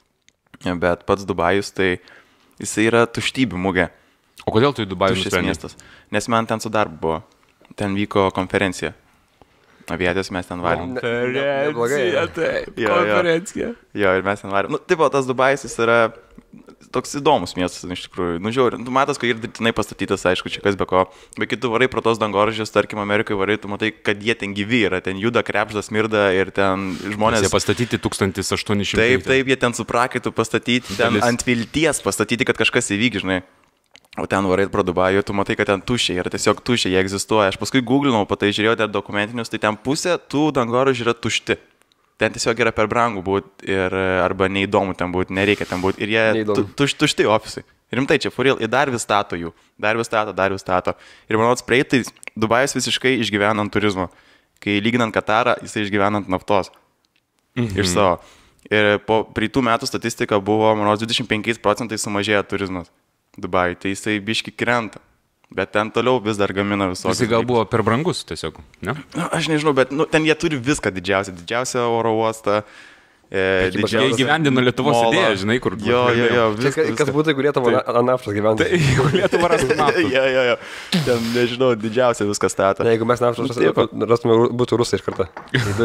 Bet pats Dubajus, tai jisai yra tuštybių mugė. O kodėl tu į Dubajų nusprendei? Nes man ten su darbu buvo. Ten vyko konferencija. Aviatės mes ten varėm. Konferencija, taip. Konferencija. Jo, ir mes ten varėm. Nu, taip, tas Dubajus jis yra toks įdomus miestas, iš tikrųjų. Nu, žiūrėjau, tu matas, kad ir dirbtinai pastatytas, aišku, čia kas be ko. Bet kai tu varai pro tos dangoraižius, tarkim, Amerikai varai, tu matai, kad jie ten gyvi yra. Ten juda, krepšdas, mirda ir ten žmonės... Jie pastatyti 1800. Taip, jie ten su prakaitu pastatyti, ten ant vilties pastatyti, kad kažkas įvyks, žinai. O ten varai pro Dubajų, tu matai, kad ten tuščiai yra, tiesiog tuščiai, jie egzistuoja. Aš paskui googlinau, patai žiūrėjau dar dokumentinius, tai ten pusė tų dangoraižių yra tušti. Ten tiesiog yra per brangų būti ir arba neįdomu ten būti, nereikia ten būti. Ir jie tušti ofisai. Rimtai, čia furil, ir dar vis stato jų. Dar vis stato. Ir manau, spreitai, Dubajus visiškai išgyvena ant turizmo. Kai lyginant Katarą, jisai išgyvena ant naftos. Iš savo. Ir po prieitų metų statistika buvo, manau, 25% sumažėjo turizmas Dubajui. Tai jisai biški krenta. Bet ten toliau vis dar gamina visokius. Jis gal buvo per brangus tiesiog, ne? Nu, aš nežinau, bet ten jie turi viską didžiausią oro uostą. Jie gyvendino Lietuvos idėją, žinai, kur... Jo. Kas būtų, jeigu Lietuva ant naftos gyventų? Jeigu Lietuva rastų naftos. Jo. Ten, nežinau, didžiausia viską stato. Jeigu mes naftos rastume, būtų rusai iš karto.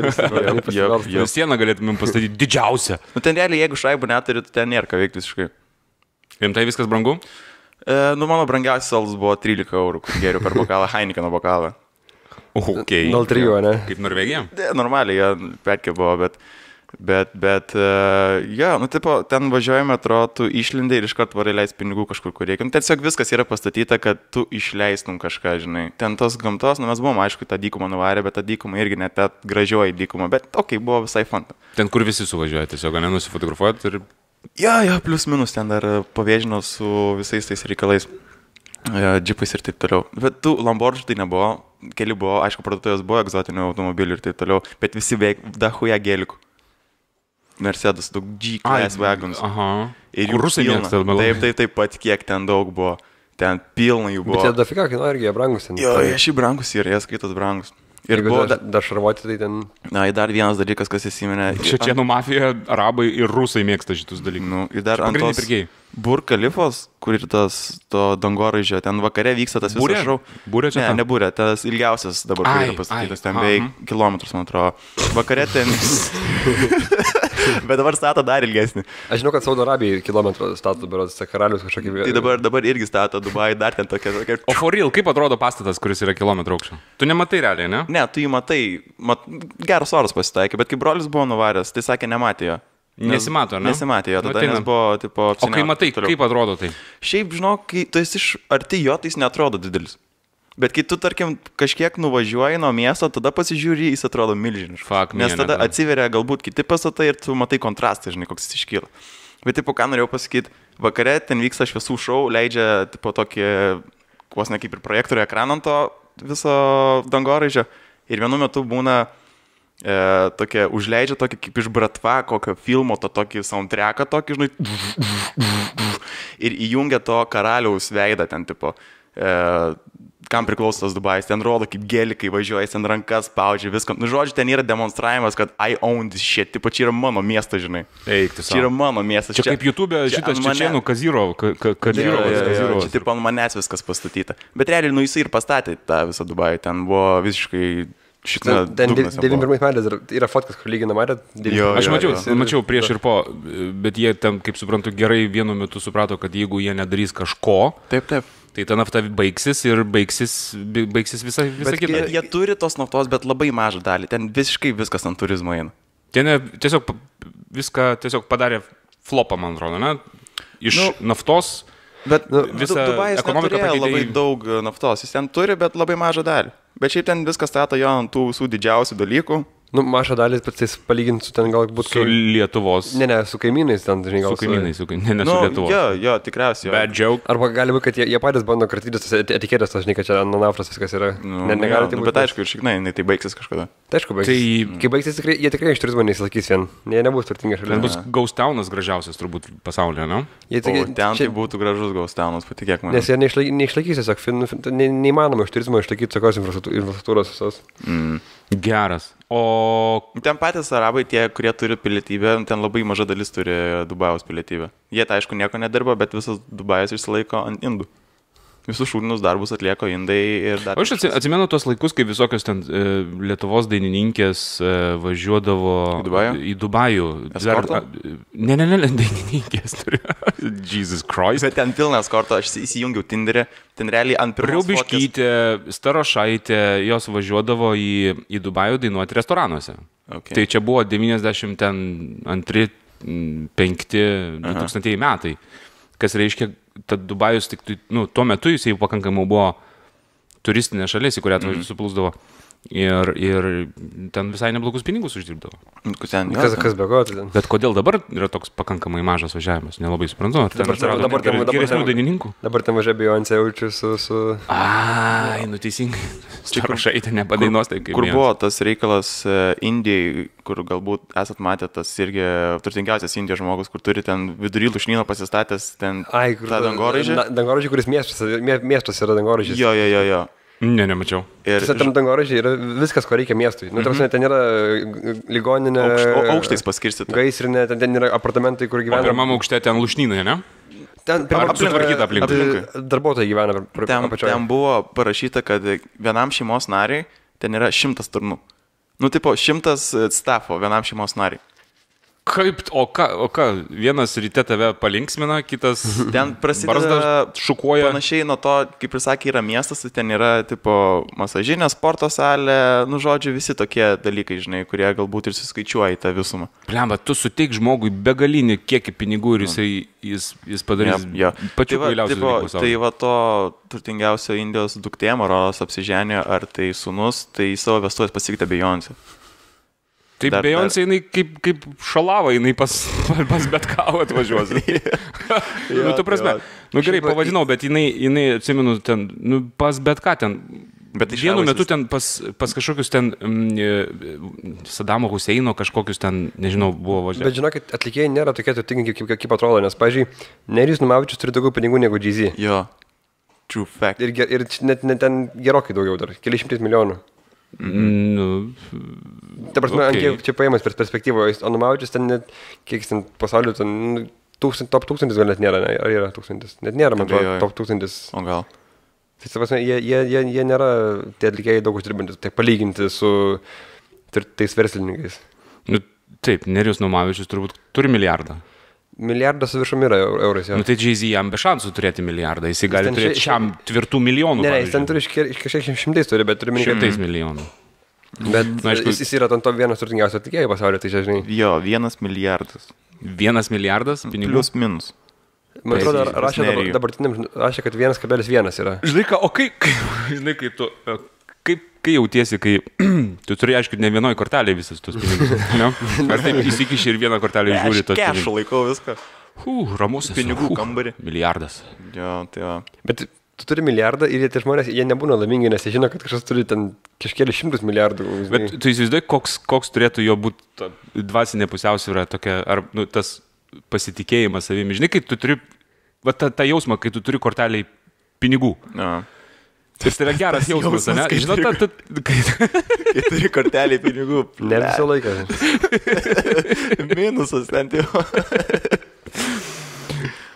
Sieną galėtumėm pastatyti didžiausią. Nu, ten realiai, jeigu šaibų neturi, ten nėra ką veikti visiškai. Rimtai viskas brangu? Nu, mano brangiausias alus buvo 13 eurų, kur geriau per bokalą, Heinekeno bokalą. Ok. 0,3, ne? Kaip Norvegija? Normaliai, jie perkė buvo, bet nu, tipo, ten važiuojame, atrodo, tu išlindai ir iškart varai leis pinigų kažkur, kur reikia. Tiesiog viskas yra pastatyta, kad tu išleistum kažką, žinai. Ten tos gamtos, nu, mes buvom, aišku, tą dykumą nuvarę, bet tą dykumą irgi net tą gražioji dykuma, bet okei, buvo visai fanta. Ten, kur visi suvažiuoja, tiesiog, ne, nusifotografuoti ir... Jo, plius minus, ten dar pavėžino su visais tais reikalais, džipais ir taip toliau. Bet tų Lamborghini tai nebuvo, keli buvo, aišku, parduotuvės buvo egzotinių automobilių ir taip toliau, bet visi beveik dahuja gėlikų. Mercedes, daug G-Class wagons. Aha. Ir jų rusai mėgsta. Taip pat, kiek ten daug buvo. Ten pilna jų buvo. Bet jie dafika kainuoja irgi, jie brangus ten. Jo, jie šiaip brangus yra, jie skaitos brangus. Ir jeigu buvo dar šarvuoti, tai ten... Na, ir dar vienas dalykas, kas įsiminė. Čečėnų mafija, arabai ir rusai mėgsta šitus dalykus. Nu, ir dar ant tos Burj Khalifos, kur ir to dangoraižio, ten vakare vyksta tas visas šou. Būrė čia? Ne, nebūrė, tas ilgiausias dabar yra pastatytas, ten beveik kilometrus, man atrodo. Vakare ten... Bet dabar stato dar ilgesnį. Aš žinau, kad Saudo Arabijai kilometrų stato, berods, karalius kažkokį... Tai dabar irgi stato Dubajai, dar ten tokia... O for real, kaip atrodo pastatas, kuris yra kilometrų aukščio? Tu nematai realiai, ne? Ne, tu jį matai. Geras oras pasitaikė, bet kai brolis buvo nuvaręs, tai sakė, nematė jo. Nesimato, ne? Nesimatė jo, tada nes buvo, tipo... O kai matai, kaip atrodo tai? Šiaip, žinok, kai tu esi iš arti jo, tai jis neatrodo didelis. Bet kai tu, tarkim, kažkiek nuvažiuoji nuo miesto, tada pasižiūri, jis atrodo milžiniškas. Nes tada atsiveria galbūt kiti pastatai ir tu matai kontrastą, žinai, koks jis iškyla. Bet, tipo, ką norėjau pasakyti, vakare ten vyksta šviesų šou, leidžia, tipo, tokį, vos ne kaip ir projektorių ekraną ant to viso dangoraižio. Ir vienu metu būna tokia, užleidžia tokį kaip iš Bratva, kokio filmo, to tokį soundtracką, tokį, žinai, ir įjungia to karaliaus veidą ten, tipo, kam priklauso tas Dubajus, ten rodo kaip gėlikai važiuoja, ten rankas spaudžia, viską. Nu, žodžiu, ten yra demonstravimas, kad I own this shit, tipo, čia yra mano miestas, žinai. Eik, čia yra mano miestas. Čia kaip YouTube'e šitas čečėnų Kazyrovas. Čia taip ant manęs viskas pastatyta. Bet realiai, nu, jisai ir pastatė tą visą Dubajų, ten buvo visiškai Šitą 91 metais yra fotkas, kur lygina matėt? Aš mačiau prieš ir po, bet jie ten, kaip suprantu, gerai vienu metu suprato, kad jeigu jie nedarys kažko, taip, tai ta nafta baigsis ir baigsis visa kita. Jie turi tos naftos, bet labai mažą dalį. Ten visiškai viskas ant turizmo eina. Ten tiesiog viską padarė flopą, man atrodo, ne? Iš naftos. Bet Dubajus neturėjo labai daug naftos. Jis ten turi, bet labai mažą dalį. Bet šiaip ten viskas stato jo ant tų visų didžiausių dalykų. Mažą dalį, bet tai palyginti su ten galbūt... Su Lietuvos. Ne, su kaimynais ten, žinai, gal su kaimynais, ne su Lietuvos. Jo, tikriausiai. Bad joke. Arba gali būti, kad jie patys bando kartytis etiketės, žinai, kad čia ant naftos viskas yra. Negali tai būti. Bet aišku, ir šieknai, tai baigsis kažkada. Tai aišku, baigsis. Kai baigsis, jie tikrai iš turizmo neįsilakys vien. Jie nebus turtingi šalia. Ten bus Ghost Townas gražiausias turbūt pasaulyje, ne? Ten tai būtų gražus Ghost Townas, patikėk man. Nes jie neišlaikys tiesiog, neįmanoma iš turizmo išlaikyti tokios infrastruktūros visos. Geras. O ten patys arabai, tie, kurie turi pilietybę, ten labai maža dalis turi Dubajaus pilietybę. Jie tai aišku nieko nedirba, bet visas Dubajas išsilaiko ant indų. Visus šūdinus darbus atlieko indai ir dar... Aš atsimenu tos laikus, kai visokios ten Lietuvos dainininkės važiuodavo į Dubajų. Ne, dainininkės turėjo. Jesus Christ. Bet ten pilnas eskorto, aš įsijungiau Tinderį, ten realiai ant pirmos Riaubiškytė, Starošaitė, jos važiuodavo į Dubajų dainuoti restoranuose. Okay. Tai čia buvo 92, 5, 2000 metai. Kas reiškia, kad Dubajus tik, tuo metu jis jau pakankamai buvo turistinė šalis, į kurią suplūsdavo. Ir ten visai neblogus pinigus uždirbdavo. Kas be ko? Bet kodėl dabar yra toks pakankamai mažas važiavimas? Nelabai suprantu. Dabar geresnių dainininkų. Dabar ten važiuoja Beyoncé jaučiu su... Ai, teisingai. Starošaitė nepadainos taip kaip. Kur buvo tas reikalas Indijai, kur galbūt esat matę tas irgi turtingiausias Indijos žmogus, kur turi ten vidury lušnyno pasistatęs ten tą dangoraižį. Dangoraižį, kuris miestas yra dangoraižis. Jo. Ne, nemačiau. Ir tam dangoraižiai yra viskas, ko reikia miestui. Ten yra ligoninė, aukštais paskirstyta. Gaisrinė, ten yra apartamentai, kur gyvena. Pirmam aukšte ten lušnynai, ne? Ten sutvarkyta aplinkui. Darbuotojai gyvena apačioje. Ten buvo parašyta, kad vienam šeimos nariai ten yra 100 turnų. 100 staffo vienam šeimos nariai. Kaip, o ką, vienas ryte tave palinksmina, kitas ten prasideda šukuoja. Panašiai nuo to, kaip ir sakė, yra miestas, ten yra tipo masažinė, sporto salė, žodžiu, visi tokie dalykai, žinai, kurie galbūt ir suskaičiuoja į tą visumą. Blemba, tu suteik žmogui begalinį kiekį pinigų ir jis padarys pačiu kvailiausiu dalyku savo. Tai va to turtingiausio Indijos duktė, Marolas apsiženė, ar tai sūnus, tai į savo vestuvės pasikvietė Beyoncé. Taip, Beyoncé, jinai kaip šalava, jinai pas bet ką atvažiuos. Tu prasme, gerai, pavadinau, bet jinai, atsimenu, ten, pas bet ką ten. Bet vienu metu ten pas kažkokius ten Sadamo Huseino kažkokius ten, nežinau, buvo važiavę. Bet žinokit, atlikėjai nėra tokie turtingi, kaip atrodo, nes, pavyzdžiui, Nerijus Numavičius turi daugiau pinigų negu Jay-Z. Jo, true fact. Ir net ten gerokai daugiau dar, keli šimtais milijonų. Ta prasme, čia paėmas perspektyvoje, o Numavičius ten net, kiek ten pasauliu, ten top 1000 gal net nėra, ar yra 1000? Net nėra, man atrodo, top 1000. O gal? Tai, ta prasme, jie nėra tie atlikėjai daug uždirbantis, tai palyginti su tais verslininkais. Taip, Nerijus Numavičius turbūt turi milijardą. Milijardas su viršum yra eurais. Tai Jay-Z jam be šansų turėti milijardą, jisai gali turėti šiam tvirtų milijonų. Ne, jis ten turi kažkiek šimtais turi, bet turi šimtais milijonų. Bet jis yra to vienas turtingiausias atlikėjai pasaulyje, tai čia žinai. Jo, 1 milijardas. 1 milijardas pinigų? Plius minus. Man atrodo, dabartiniam rašė, kad 1,1 yra. Žinai ką, o kai tu... Kai jautiesi, kai tu turi, aišku, ne vienoj kortelėje visas tos pinigus, ne? Ar taip įsikiši ir vieną kortelę žiūri tos pinigus? Kešų laikau viską. Ramus pinigų kambarį. Milijardas. Jo, tai jo. Bet tu turi milijardą ir tie žmonės, jie nebūna laimingi, nes jie žino, kad kažkas turi ten kažkėlį 100 milijardų. Bet tu įsivaizduoji, koks turėtų jo būti dvasinė pusiausvyrą tokia, ar tas pasitikėjimas savimi. Žinai, kai tu turi, va tą jausmą, kai tu turi kortelėj pinigų. Jo. Tai yra geras jausmas, ne? Žinot, kai turi kortelį pinigų. Ne visą laiką. Minusas ten jau.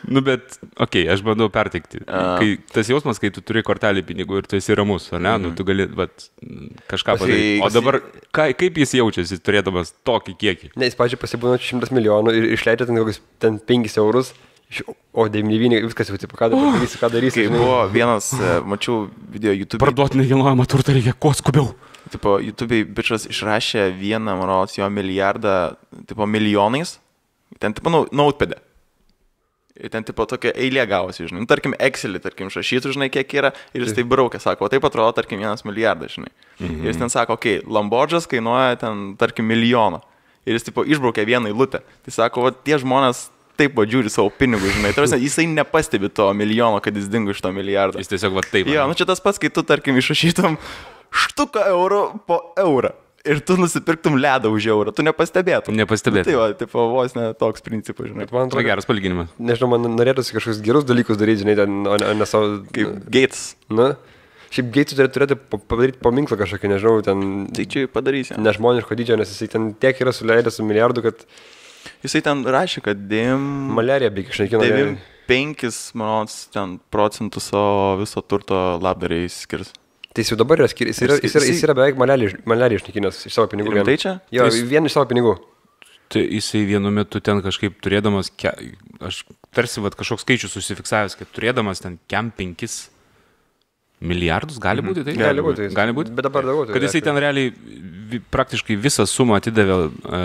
Nu, bet, aš bandau perteikti. Tas jausmas, kai tu turi kortelį pinigų ir tu esi ramus, ar ne? Nu, tu gali kažką padaryti. O dabar, kaip jis jaučiasi, turėdamas tokį kiekį? Ne, jis, pavyzdžiui, pasibūna 100 milijonų ir išleidžia ten 5 eurus, o 9 viskas jau, ką darysi. Kai buvo vienas, mačiau video YouTube. Parduoti nekilnojamą turtą reikia kuo skubiau. Tipo, YouTube'ai bičas išrašė vieną, manau, jo milijardą, tipo, milijonais. Ten, tipo, Notepad. Ir ten, tipo, tokia eilė gavosi, žinai. Tarkim, Excelį, tarkim, šašytų, žinai, kiek yra. Ir jis taip braukė, sako, o taip atrodo, tarkim, 1 milijardas, žinai. Ir jis ten sako, Lambodžas kainuoja ten, tarkim, milijoną. Ir jis, tipo, išbraukė vieną eilutę. Tai sako, tie žmonės taip žiūri savo pinigų, žinai. Tarsi, jisai nepastebi to milijono, kad jis dingo iš to milijardo. Jis tiesiog taip. Jo, čia tas pats, kai tu, tarkim, išrašytum štuką eurų po eurą ir tu nusipirktum ledą už eurą, tu nepastebėtum. Tai va, tipo, vos ne toks principas, žinai. Man atrodo, geras palyginimas. Nežinau, man norėtųsi kažkokius gerus dalykus daryti, žinai, o ne savo... Kaip Gates. Na, šiaip Gates turėtų padaryti paminklą kažkokį, nežinau, ten... Tai čia padarysi. Nežmoniško dydžio, nes jisai ten tiek yra suleidęs su milijardu, kad... Jisai ten rašė, kad Malerija beig išnaikino. 95, manau, ten procentų savo viso turto labdarai skirs. Tai jis jau dabar yra skiręs, jis yra beveik malerija išnaikinęs iš savo pinigų. Tai čia? Jo, vien iš savo pinigų. Tai jisai vienu metu ten kažkaip turėdamas, aš tarsi kažkoks skaičius susifiksavęs, kad turėdamas ten 5 milijardus, gali būti tai? Gali būti. Bet dabar daugiau. Kad jisai ten realiai praktiškai visą sumą atidavė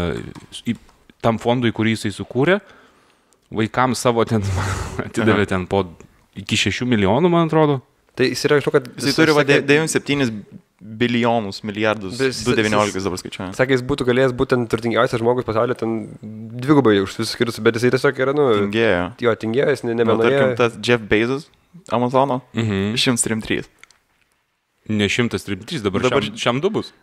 tam fondui, kurį jisai sukūrė, vaikams savo ten atidavė ten po iki 6 milijonų, man atrodo. Tai jis yra, žinau, kad... Jisai turi 97 bilijonus, milijardus, 2,19 dabar skaičiuoja. Sakė, jis būtų galėjęs būti turtingiausias žmogus pasaulyje, ten dvigubai už visus skirtus, bet jisai tiesiog yra, Tingėjo. Jo, tingėjo, jis nebenorėjo. Tarkim, tas Jeff Bezos, Amazono, 103. Ne 103, dabar šiam 2 bus.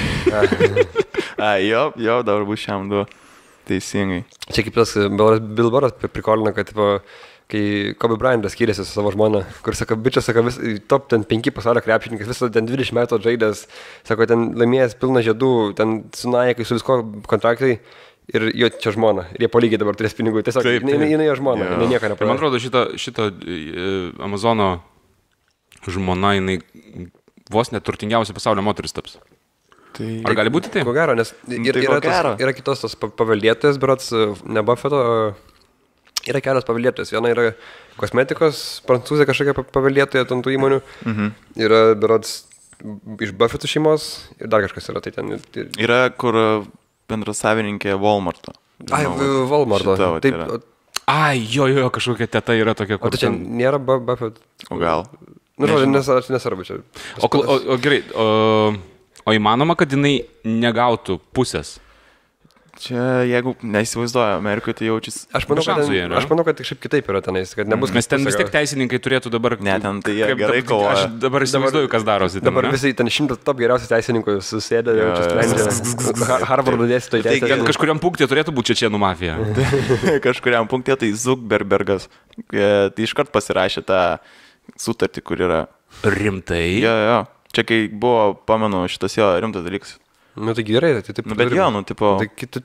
Jo, dabar bus šiam 2. Teisingai. Čia kaip tas Billboardas prikolina, kad kai Kobe Bryantas skyrėsi su savo žmona, kur sako, bičias, sako, top ten 5 pasaulio krepšininkas, visą ten 20 metų žaidęs, sako, ten laimėjęs pilną žiedų, ten su Nike, su visko kontraktai ir jo čia žmona. Ir jie polygiai dabar turės pinigų. Tiesiog jinai jo žmona, jinai nieko nepadarė. Man atrodo, šito Amazono žmona, jinai vos neturtingiausia pasaulio moteris taps. Ar gali būti tai? Ko gero, nes yra kitos tos paveldėtojas, berods, ne Buffetto, yra kelios paveldėtojas. Viena yra kosmetikos, prancūzė kažkokia paveldėtoja tų įmonių. Yra, berods, iš Buffetto šeimos ir dar kažkas yra. Tai ten yra, kur bendrasavininkė Walmarto. Walmarto. Jo, kažkokia teta yra tokia, kur... O tai čia nėra Buffetto? O gal? Nu, žodžiu, nesvarbu čia. O gerai, o įmanoma, kad jinai negautų pusės? Čia, jeigu neįsivaizduoju, Amerikoje tai jaučiasi... Aš manau, kad kažkaip kitaip yra tenais, kad nebus... Nes ten vis tiek teisininkai turėtų dabar... Ne, ten tai jie gerai kovoja. Aš dabar įsivaizduoju, kas darosi. Dabar visai ten 100 top geriausių teisininkų susėdė, jau čia sprendžia. Harvardo dėstytojai teisė. Kažkuriam punktė turėtų būti čečėnų mafija. Kažkuriam punktė tai Zuckerbergas. Tai iškart pasirašė tą sutartį, kur yra... Rimtai? Jo. Čia kai buvo, pamenu, šitas jo rimtas dalykas. Nu tai gerai, tai taip... Bet jo, tipo...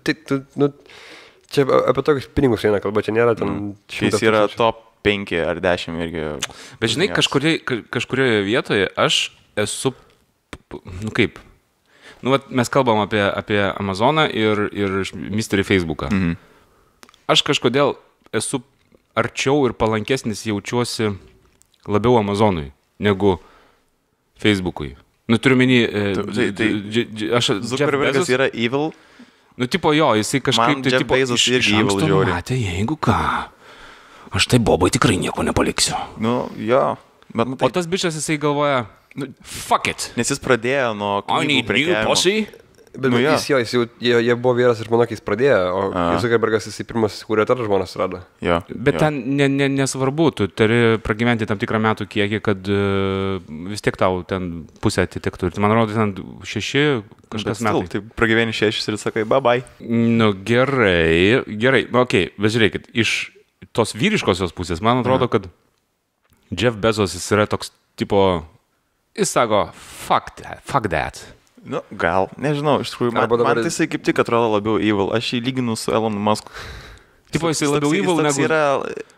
Čia apie tokius pinigus eina kalba, čia nėra ten... Jis yra top 5 ar 10 irgi. Bet žinai, kažkurioje vietoje aš esu... Nu kaip? Nu, mes kalbam apie Amazoną ir Mystery Facebooką. Aš kažkodėl esu arčiau ir palankesnis jaučiuosi labiau Amazonui negu Facebookui. Nu, turiu menį... Zuckerbergas yra evil. Nu, tipo jo, jisai kažkaip... Man Jeff Bezos irgi evil žiūri. Matė, jeigu ką, aš tai Bobai tikrai nieko nepaliksiu. Nu, jo. O tas bičas jisai galvoja, fuck it. Nes jis pradėjo nuo... I need new pussy. Bet jie buvo vyras ir žmona, kai jis pradėjo, o Zuckerbergas jisai pirmas kūrė, tada žmonas rado. Bet ten nesvarbu, tu turi pragyventi tam tikrą metų kiekį, kad vis tiek tau ten pusę atitiktų. Man rodo, ten 6 kažkas metų. Tai pragyveni 6 ir sakai, bye. Nu, gerai. Okei, bet žiūrėkit, iš tos vyriškosios pusės, man atrodo, kad Jeff Bezos jis yra toks, tipo, jis sako, fuck that. Nu, gal, nežinau, iš tikrųjų, man tai kaip tik atrodo labiau evil, aš jį lyginu su Elon Musku. Tipo, jisai labiau evil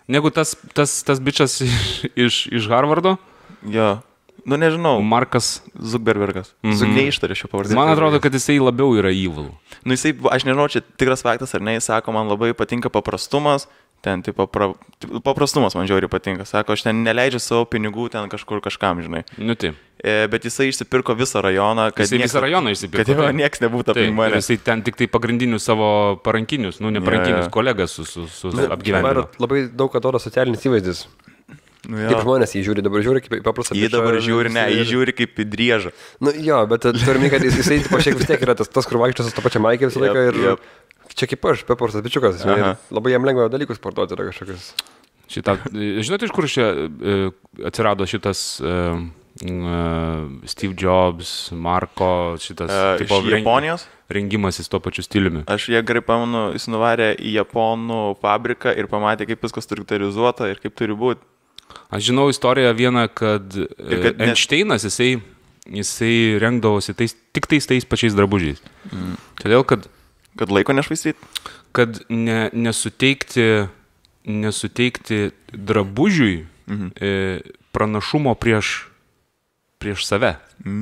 Negu tas bičas iš Harvardo. Jo. Nu, nežinau. Markas Zuckerbergas. Neištarė šio pavardės. Man atrodo, kad jisai labiau yra evil. Nu, jisai, aš nežinau, čia tikras faktas ar ne, jis sako, man labai patinka paprastumas. Ten, tipo, paprastumas man žiauriai patinka. Sako, aš ten neleidžiu savo pinigų ten kažkur kažkam, žinai. Nu, tai. Bet jisai išsipirko visą rajoną. Visą rajoną išsipirko. Kad jo nieks nebūtų aplink mane. Jisai ten tik tai pagrindinius savo parankinius, nu, ne parankinius, kolegas apgyvendino. Labai daug atrodo socialinis įvaizdis. Nu, kaip žmonės jį žiūri, dabar žiūri kaip paprastą. Jį dabar žiūri, ne, jį žiūri kaip į driežą. Nu jo, bet turime, kad jisai šiek tiek yra tas, kur vaikščios su to pačia Maikė visą laiką ir čia kaip aš, paprastas bičiukas. Labai jam lengva dalykus parduoti yra kažkokius. Žinote, iš kur čia atsirado šitas Steve Jobs, Marko, šitas tipo Japonijos rengimasis tuo pačiu stiliumi. Aš jie gerai pamenu, jis nuvarė į Japonų fabriką ir pamatė, kaip viskas struktūrizuota ir kaip turi būti. Aš žinau istoriją vieną, kad Einšteinas, jisai rengdavosi tik tais pačiais drabužiais. Todėl, kad laiko nešvaistyti? Kad nesuteikti drabužiui pranašumo prieš save.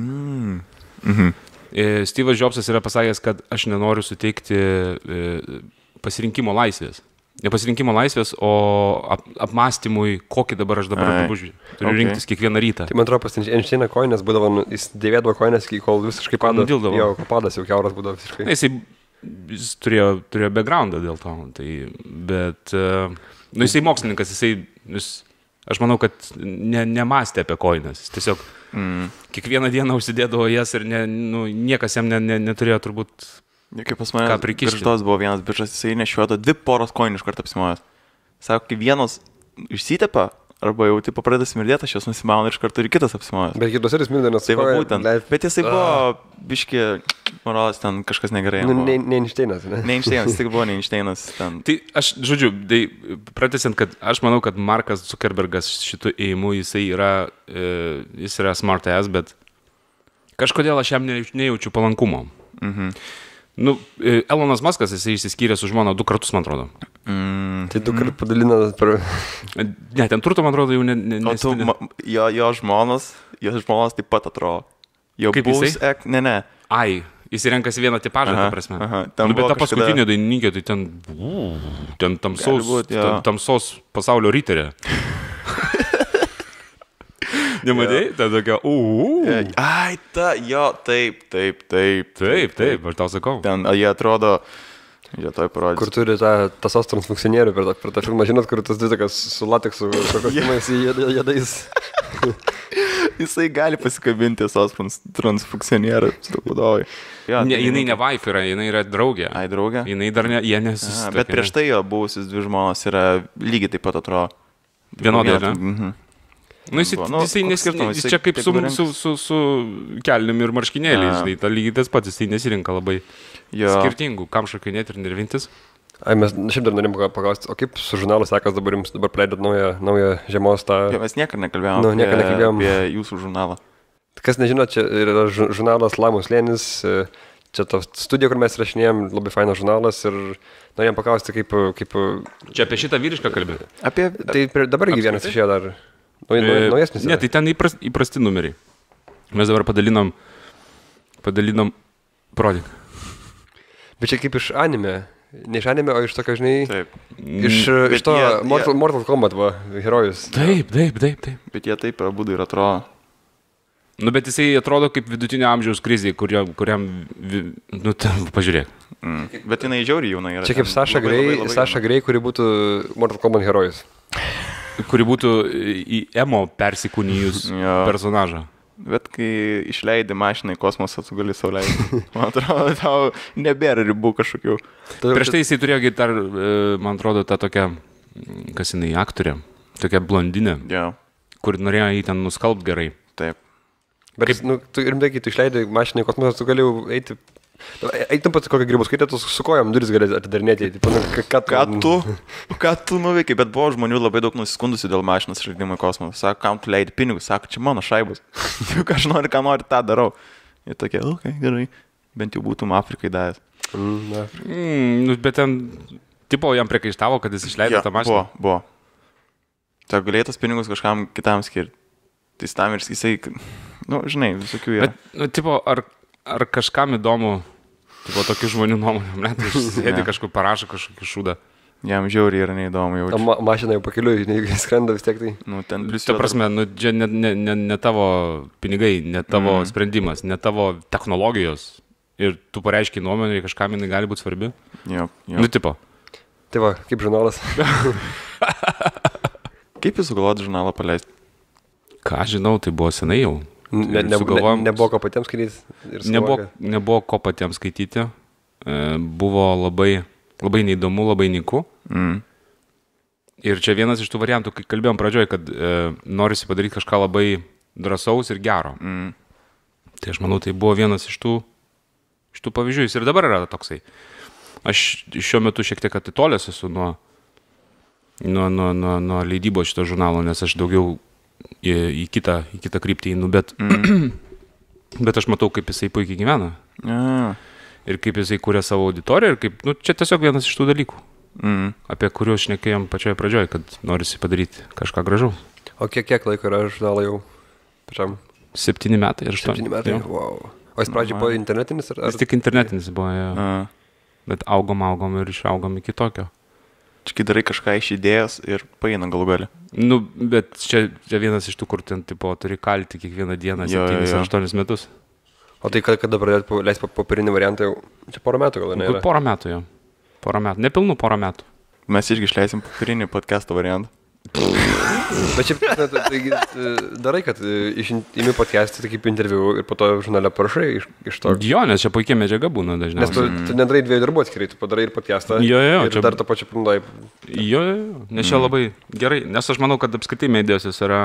Steve'as Jobsas yra pasakęs, kad aš nenoriu suteikti pasirinkimo laisvės. Ne pasirinkimo laisvės, o apmąstymui, kokį dabar aš drabužį. Turiu rinktis kiekvieną rytą. Tai man atrodo, pas Einšteiną koinės būdavo, jis dėvėdavo koinės, kol visiškai pada. Jo, padas jau kiauras būdavo visiškai. Jis turėjo backgroundą dėl to. Tai, bet, jisai mokslininkas, aš manau, kad nemąstė apie koinės. Jis tiesiog kiekvieną dieną užsidėdavo jas ir niekas jam neturėjo turbūt... Kaip pas mane Garždos buvo vienas bičas, jisai nešiojo 2 poros koinių iš karto apsimojęs. Sako, kai vienas išsitepa, arba jau tipo pradeda smirdėti, aš jos nusimaunu ir iš karto ir kitas apsimojęs. Bet kitos ir smirdė, nes tai va būtent. Bet jisai buvo biški, moralas, ten kažkas negerai. Ne Einšteinas, ne? Ne Einšteinas, tik buvo ne Einšteinas. Ten. Tai aš, žodžiu, pratęsiant, kad aš manau, kad Markas Zuckerbergas šitų ėjimu, jis yra smart ass, bet kažkodėl aš jam nejaučiu palankumo. Nu, Elonas Muskas, jisai išsiskyrė su žmona 2 kartus, man atrodo. Tai 2 kartus padalino per... Ne, ten turto, man atrodo, jau jo žmonos taip pat atrodo. Kaip jisai? Ne. Ai, jis renkasi vieną tipažą, ta prasme. Bet ta paskutinė dainininkė, tai ten tamsos pasaulio ryterė. Nematėjai? Ta tokia, Ai, taip. Taip, aš tau sakau. Ten jie atrodo, jie toj parodys. Kur turi tas transfunkcionierių per tą filmą, žinot, kur tas ditakas su lateksu, kostiumais jėdais. Jisai gali pasikabinti sos transfunkcionierių, trupudovai. Jinai ne wife yra, jinai yra draugė. Ai, draugė? Jinai dar jie nesusitokė. Bet prieš tai jo buvusius 2 žmonos yra lygiai taip pat atrodo. Vienodai, ne? Nu, jis čia kaip su kelniumi ir marškinėliais, tai ta lygiai tas pats, jisai nesirinka labai skirtingų, kam šokinėti ir nervintis. Ai, mes šiaip dar norim paklausti, o kaip su žurnalu sekas dabar jums pleidot naują žiemos tą... Mes niekada nekalbėjom apie jūsų žurnalą. Kas nežino, čia yra žurnalas Lamų slėnis, čia ta studija, kur mes rašinėjom, labai fainas žurnalas ir norėjom paklausti, kaip... Čia apie šitą vyrišką kalbį? Tai dabar vienas išėjo dar... Naujesnis. Ne, tai ten įprasti numeriai. Mes dabar padalinom prodik. Bet čia kaip iš anime. Ne iš anime, o iš tokio, žinai, iš to Mortal Kombat herojus. Taip. Bet jie taip abudu ir atrodo. Nu, bet jisai atrodo kaip vidutinio amžiaus krizė, kuriam pažiūrėk. Bet jinai žiauriai jauna yra. Čia kaip Saša Grey, kuri būtų Mortal Kombat herojus. Kuri būtų į emo persikūnijus personažą. Bet kai išleidi mašiną į kosmosą, tu gali sau leisti. Man atrodo, tau nebėra ribų kažkokių. Prieš tai jisai turėjo dar, man atrodo, tą tokią, kas jinai, aktorė, tokia blondinė, kur norėjo jį ten nuskalbt gerai. Taip. Bet tu rimtai, kai tu išleidai mašiną į kosmosą, tu galėjau eiti... Eitum pat kokią Grybauskaitę, tu su kojom duris gali atidarinėti. Ką tu nuveikai, bet buvo žmonių labai daug nusiskundusių dėl mašinos išleidimo į kosmosą. Sako, kam tu leidi pinigus? Sako, čia mano šaibus. Juk aš noriu, tą darau. Ir tokie, gerai, bent jau būtum Afrikai davęs. Bet ten, tipo, jam priekaištavo, kad jis išleido tą mašiną. Buvo. Tai galėtas pinigus kažkam kitam skirti. Tai tam ir jisai, nu, žinai, visokių yra. Bet, nu, tipo, ar kažkam įdomu, tipo, tokių žmonių nuomonėm, net, sėdi kažkur parašo kažkokį šūdą. Jam žiauriai yra neįdomu jau. Mašina jau pakeliui, jeigu skrenda vis tiek tai. Nu, ten plius. Ta prasme, nu, čia ne tavo pinigai, ne tavo sprendimas, ne tavo technologijos. Ir tu pareiškiai nuomonę, kažkam jinai gali būti svarbi. Jo. Nu, tipo. Tai va, kaip žurnalas. Kaip jūs sugalvojate žurnalą paleisti? Ką žinau, tai buvo senai jau. Nebuvo ko patiems skaityti. Nebuvo ko patiems skaityti. Buvo labai neįdomu, labai nyku. Ir čia vienas iš tų variantų, kai kalbėjom pradžioj, kad norisi padaryti kažką labai drąsaus ir gero. Tai aš manau, tai buvo vienas iš tų pavyzdžių. Jis ir dabar yra toksai. Aš šiuo metu šiek tiek atitolęs esu nuo leidybos šito žurnalo, nes aš daugiau į kitą kryptį einu, bet aš matau, kaip jisai puikiai gyvena. Ir kaip jisai kūrė savo auditoriją, ir kaip, nu, čia tiesiog vienas iš tų dalykų, apie kuriuos šnekėjom pačioje pradžioje, kad norisi padaryti kažką gražaus. O kiek laiko yra žurnalai jau pačiam? 7 metai ir 8. 7 metai, wow. O jis pradžiai buvo internetinis? Jis tik internetinis buvo, bet augom ir išaugom iki tokio. Čia kai darai kažką iš idėjos ir paeina galų gali. Nu, bet čia vienas iš tų, kur ten, tipo, turi kalti kiekvieną dieną 7-8 metus. O tai kada pradėt leisti popierinį variantą jau? Čia porą metų gal, ne? Porą metų, jo. Nepilnų porą metų. Mes irgi išleisim popierinį podcast'o variantą. Bet čia darai, kad imi podcast'ą tai kaip interviu ir po to žurnale parašai iš to. Jo, nes čia puikia medžiaga būna dažniausiai. Nes tu nedarai 2 darbų atskirai, tu padarai ir podcast'ą ir čia... dar tą pačią panaudoji. Jo, nes čia labai gerai, nes aš manau, kad apskritai medijos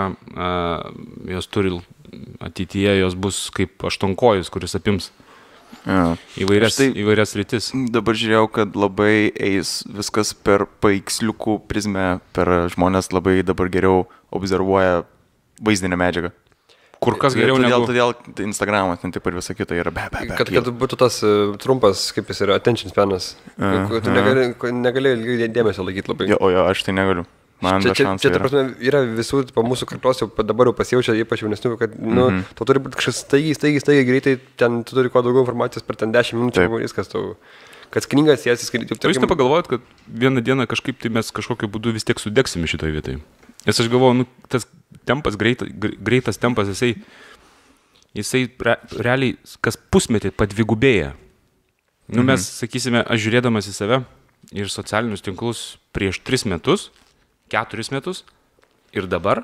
jos turi ateityje, jos bus kaip aštuonkojus, kuris apims įvairias rytis. Dabar žiūrėjau, kad labai eis viskas per paveiksliukų prizmę, per žmonės labai dabar geriau observuoja vaizdinę medžiagą. Kur kas geriau negu... Todėl Instagramas, ten taip ir visa kita yra Kad būtų tas trumpas, kaip jis yra, attention spanas. Tu negali ilgai dėmesio laikyti labai. Jo, aš tai negaliu. Čia ta prasme, yra visų mūsų kartos jau dabar jau pasijaučia, ypač jaunesnių, kad tu turi būti kažkas staigiai, greitai, ten tu turi kuo daugiau informacijos per ten 10 minučių, viskas tau, kad knygas jas įskaityti. Jūs nepagalvojat, kad vieną dieną kažkaip tai mes kažkokiu būdu vis tiek sudegsim šitoje vietoje? Nes aš galvoju, tas tempas, greitas tempas, jisai realiai kas pusmetį padvigubėja. Mes, sakysime, aš žiūrėdamas į save ir socialinius tinklus prieš 3 metus, 4 metus ir dabar,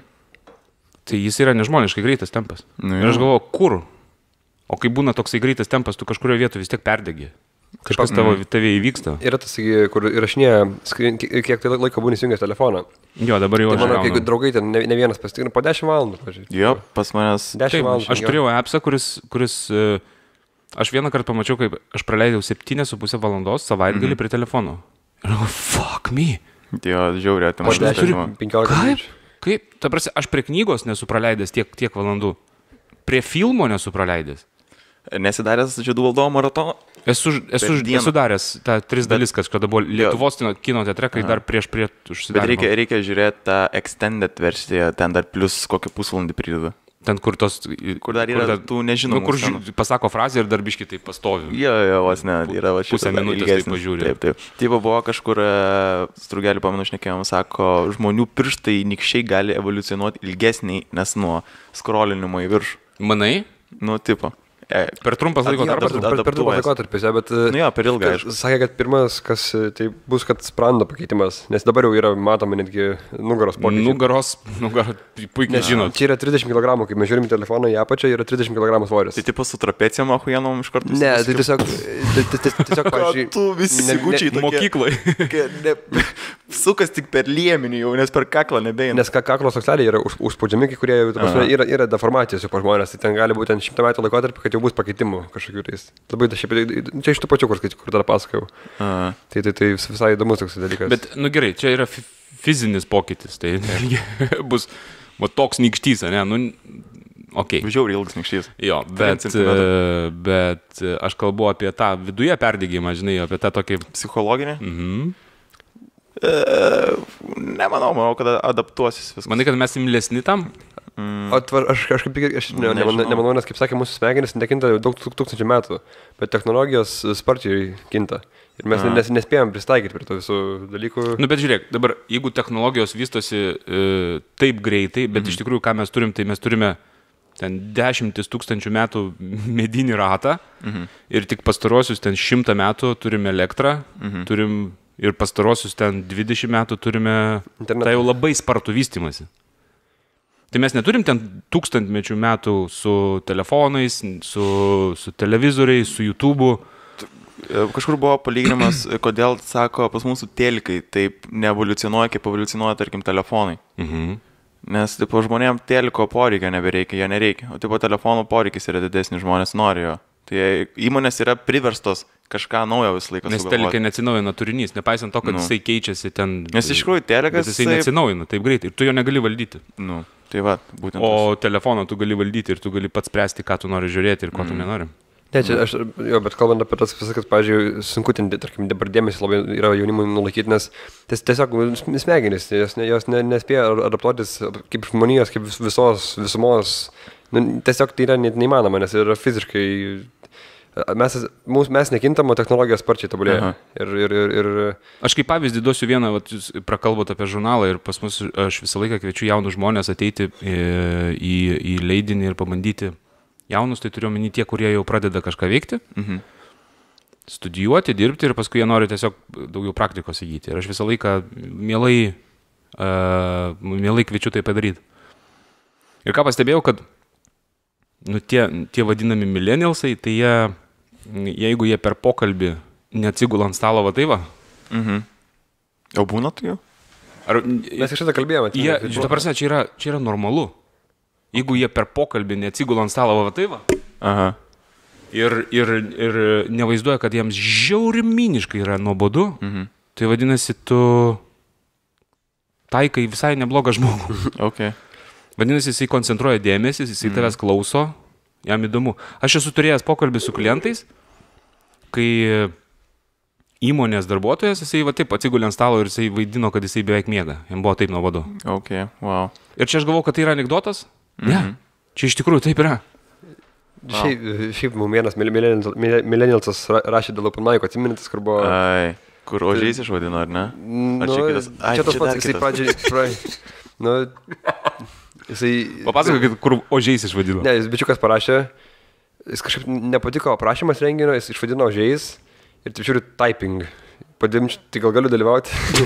tai jis yra nežmoniškai greitas tempas. Ir aš galvoju, kur? O kai būna toksai greitas tempas, tu kažkurioje vietoje vis tiek perdegi. Kažkas tave įvyksta. Yra tas, kur įrašinėja, kiek tai laiko būni įsijungęs telefoną. Jo, dabar jau aš manau, jeigu draugai ten ne vienas pasitikrina po 10 valandų, pažiūrėjau. Jo, pas manęs 10 valandų. Aš turėjau appsą, kuris aš vieną kartą pamačiau, kaip aš praleidau 7,5 valandos savaitgalį prie telefono. Ir galvoju, fuck me. Jo, žiauriai atimą. Aš turiu 15 minučių. Kaip? Ta prasme, aš prie knygos nesu praleidęs tiek valandų. Prie filmo nesu praleidęs. Nesidaręs Žiedų valdovo maratono? Esu daręs tą 3 dalis, kas kada buvo Lietuvos kino teatre, kai dar prieš užsidarymą. Bet reikia žiūrėti tą extended versiją, ten dar plus kokį pusvalandį prideda. Ten, kur dar yra tų nežinomų. Kur pasako frazę ir dar biškį tai pastovi. Jo, vos ne, yra va šitą. Pusę minutės tai pažiūrė. Taip. Taip buvo kažkur, Strugelį pamenu šnekėjom, sako, žmonių pirštai nykščiai gali evoliucionuoti ilgesniai, nes nuo skrolinimo į viršų. Manai? Nu, tipo. Per trumpas laiko tarpas? Per trumpas laikotarpis, bet... Nu jo, per ilgą, aišku. Sakė, kad pirmas, kas tai bus, kad sprando pakeitimas, nes dabar jau yra matoma netgi nugaros pokyčiai. Nugarą, puikiai žinot. Čia yra 30 kg, kai mes žiūrim telefoną į apačią, yra 30 kg svoris. Tai tipo su trapecijom ahujenom iš karto? Ne, tai tiesiog pavyzdžiui... Tu visi sigučiai mokyklai. Sukas tik per liemenį jau, nes per kaklą nebeina. Nes kaklo sluoksneliai yra užspaudžiami, kai kurie yra deformacijos jau po žmonės, tai ten gali būti 100 metų laikotarpį, kad jau bus pakeitimų kažkokių tais. Labai čia iš tų pačių, kur dar pasakojau. Tai visai įdomus toks dalykas. Bet, nu gerai, čia yra fizinis pokytis, tai bus toks nykštys, ne? Nu, okei. Žiauriai ilgas nykštys. Jo, bet aš kalbu apie tą viduje perdegimą, žinai, apie tą tokį... Psichologinį? Manau, kad adaptuosis viskas. Manai, kad mes imlesni tam? Aš nemanau, nes kaip sakė, mūsų smegenys nekinta daug tūkstančių metų, bet technologijos sparčiai kinta. Ir mes nespėjom pristaikyti prie to visų dalykų. Nu, bet žiūrėk, dabar, jeigu technologijos vystosi taip greitai, bet iš tikrųjų, ką mes turim, tai mes turime ten 10 000 metų medinį ratą ir tik pastarosius ten 100 metų turime elektrą, turim ir pastarosius ten 20 metų turime internetą. Tai jau labai spartų vystymasi. Tai mes neturim ten 1000 metų su telefonais, su televizoriais, su YouTube'u. Kažkur buvo palyginimas, kodėl, sako, pas mūsų telikai taip neevoliucionuoja, kaip evoliucionuoja, tarkim, telefonai. Nes, tipo, žmonėm teliko poreikio nebereikia, jo nereikia. O, tipo, telefonų poreikis yra didesnis, žmonės nori jo. Tai įmonės yra priverstos kažką naujo visą laiką sugalvoti. Nes telikai neatsinaujina turinys, nepaisant to, kad jisai keičiasi ten. Nes iš tikrųjų telikas... Jisai neatsinaujina taip greitai ir tu jo negali valdyti. Tai va, būtent. O telefoną tu gali valdyti ir tu gali pats spręsti, ką tu nori žiūrėti ir ko tu nenori. Ne, čia bet kalbant apie tas visakas, pavyzdžiui, sunku ten, tarkim, dabar dėmesį labai yra jaunimui nulaikyti, nes tiesiog smegenys, jos nespėja adaptuotis kaip žmonijos, kaip visumos, tiesiog tai yra net neįmanoma, nes yra fiziškai, mes nekintam, o technologijos sparčiai tobulėja. Ir... Aš kaip pavyzdį duosiu vieną, jūs prakalbot apie žurnalą ir pas mus aš visą laiką kviečiu jaunus žmonės ateiti į leidinį ir pabandyti. Jaunus, tai turiu omeny tie, kurie jau pradeda kažką veikti, studijuoti, dirbti ir paskui jie nori tiesiog daugiau praktikos įgyti. Ir aš visą laiką mielai kviečiu tai padaryti. Ir ką pastebėjau, kad tie vadinami millennialsai, tai jeigu jie per pokalbį neatsigula ant stalo, va tai va. Jau būna tai jau? Mes iš šitą kalbėjome. Ta prasme, čia yra normalu. Jeigu jie per pokalbį neatsigula ant stalo, va tai va. Ir nevaizduoja, kad jiems žiauriminiškai yra nuobodu, tai vadinasi, tu taikai visai neblogą žmogų. Vadinasi, jisai koncentruoja dėmesį, jisai tavęs klauso, jam įdomu. Aš esu turėjęs pokalbį su klientais, kai įmonės darbuotojas, jisai va taip atsigulė ant stalo ir jisai vaidino, kad jisai beveik miega. Jam buvo taip nuobodu. Ir čia aš galvoju, kad tai yra anekdotas. Ne, čia iš tikrųjų taip yra. Šiaip mums vienas millennialsas rašė dėl open mic'o, atsimintis, kur buvo... Kur ožiais išvadino, ar ne? Čia tas pats, jisai pradžiai... Papasakokit, kur ožiais išvadino. Ne, jis bičiukas parašė, jis kažkaip nepatiko aprašymas renginio, jis išvadino ožiais ir taip žiūri typing. Padimč, tai gal galiu dalyvauti.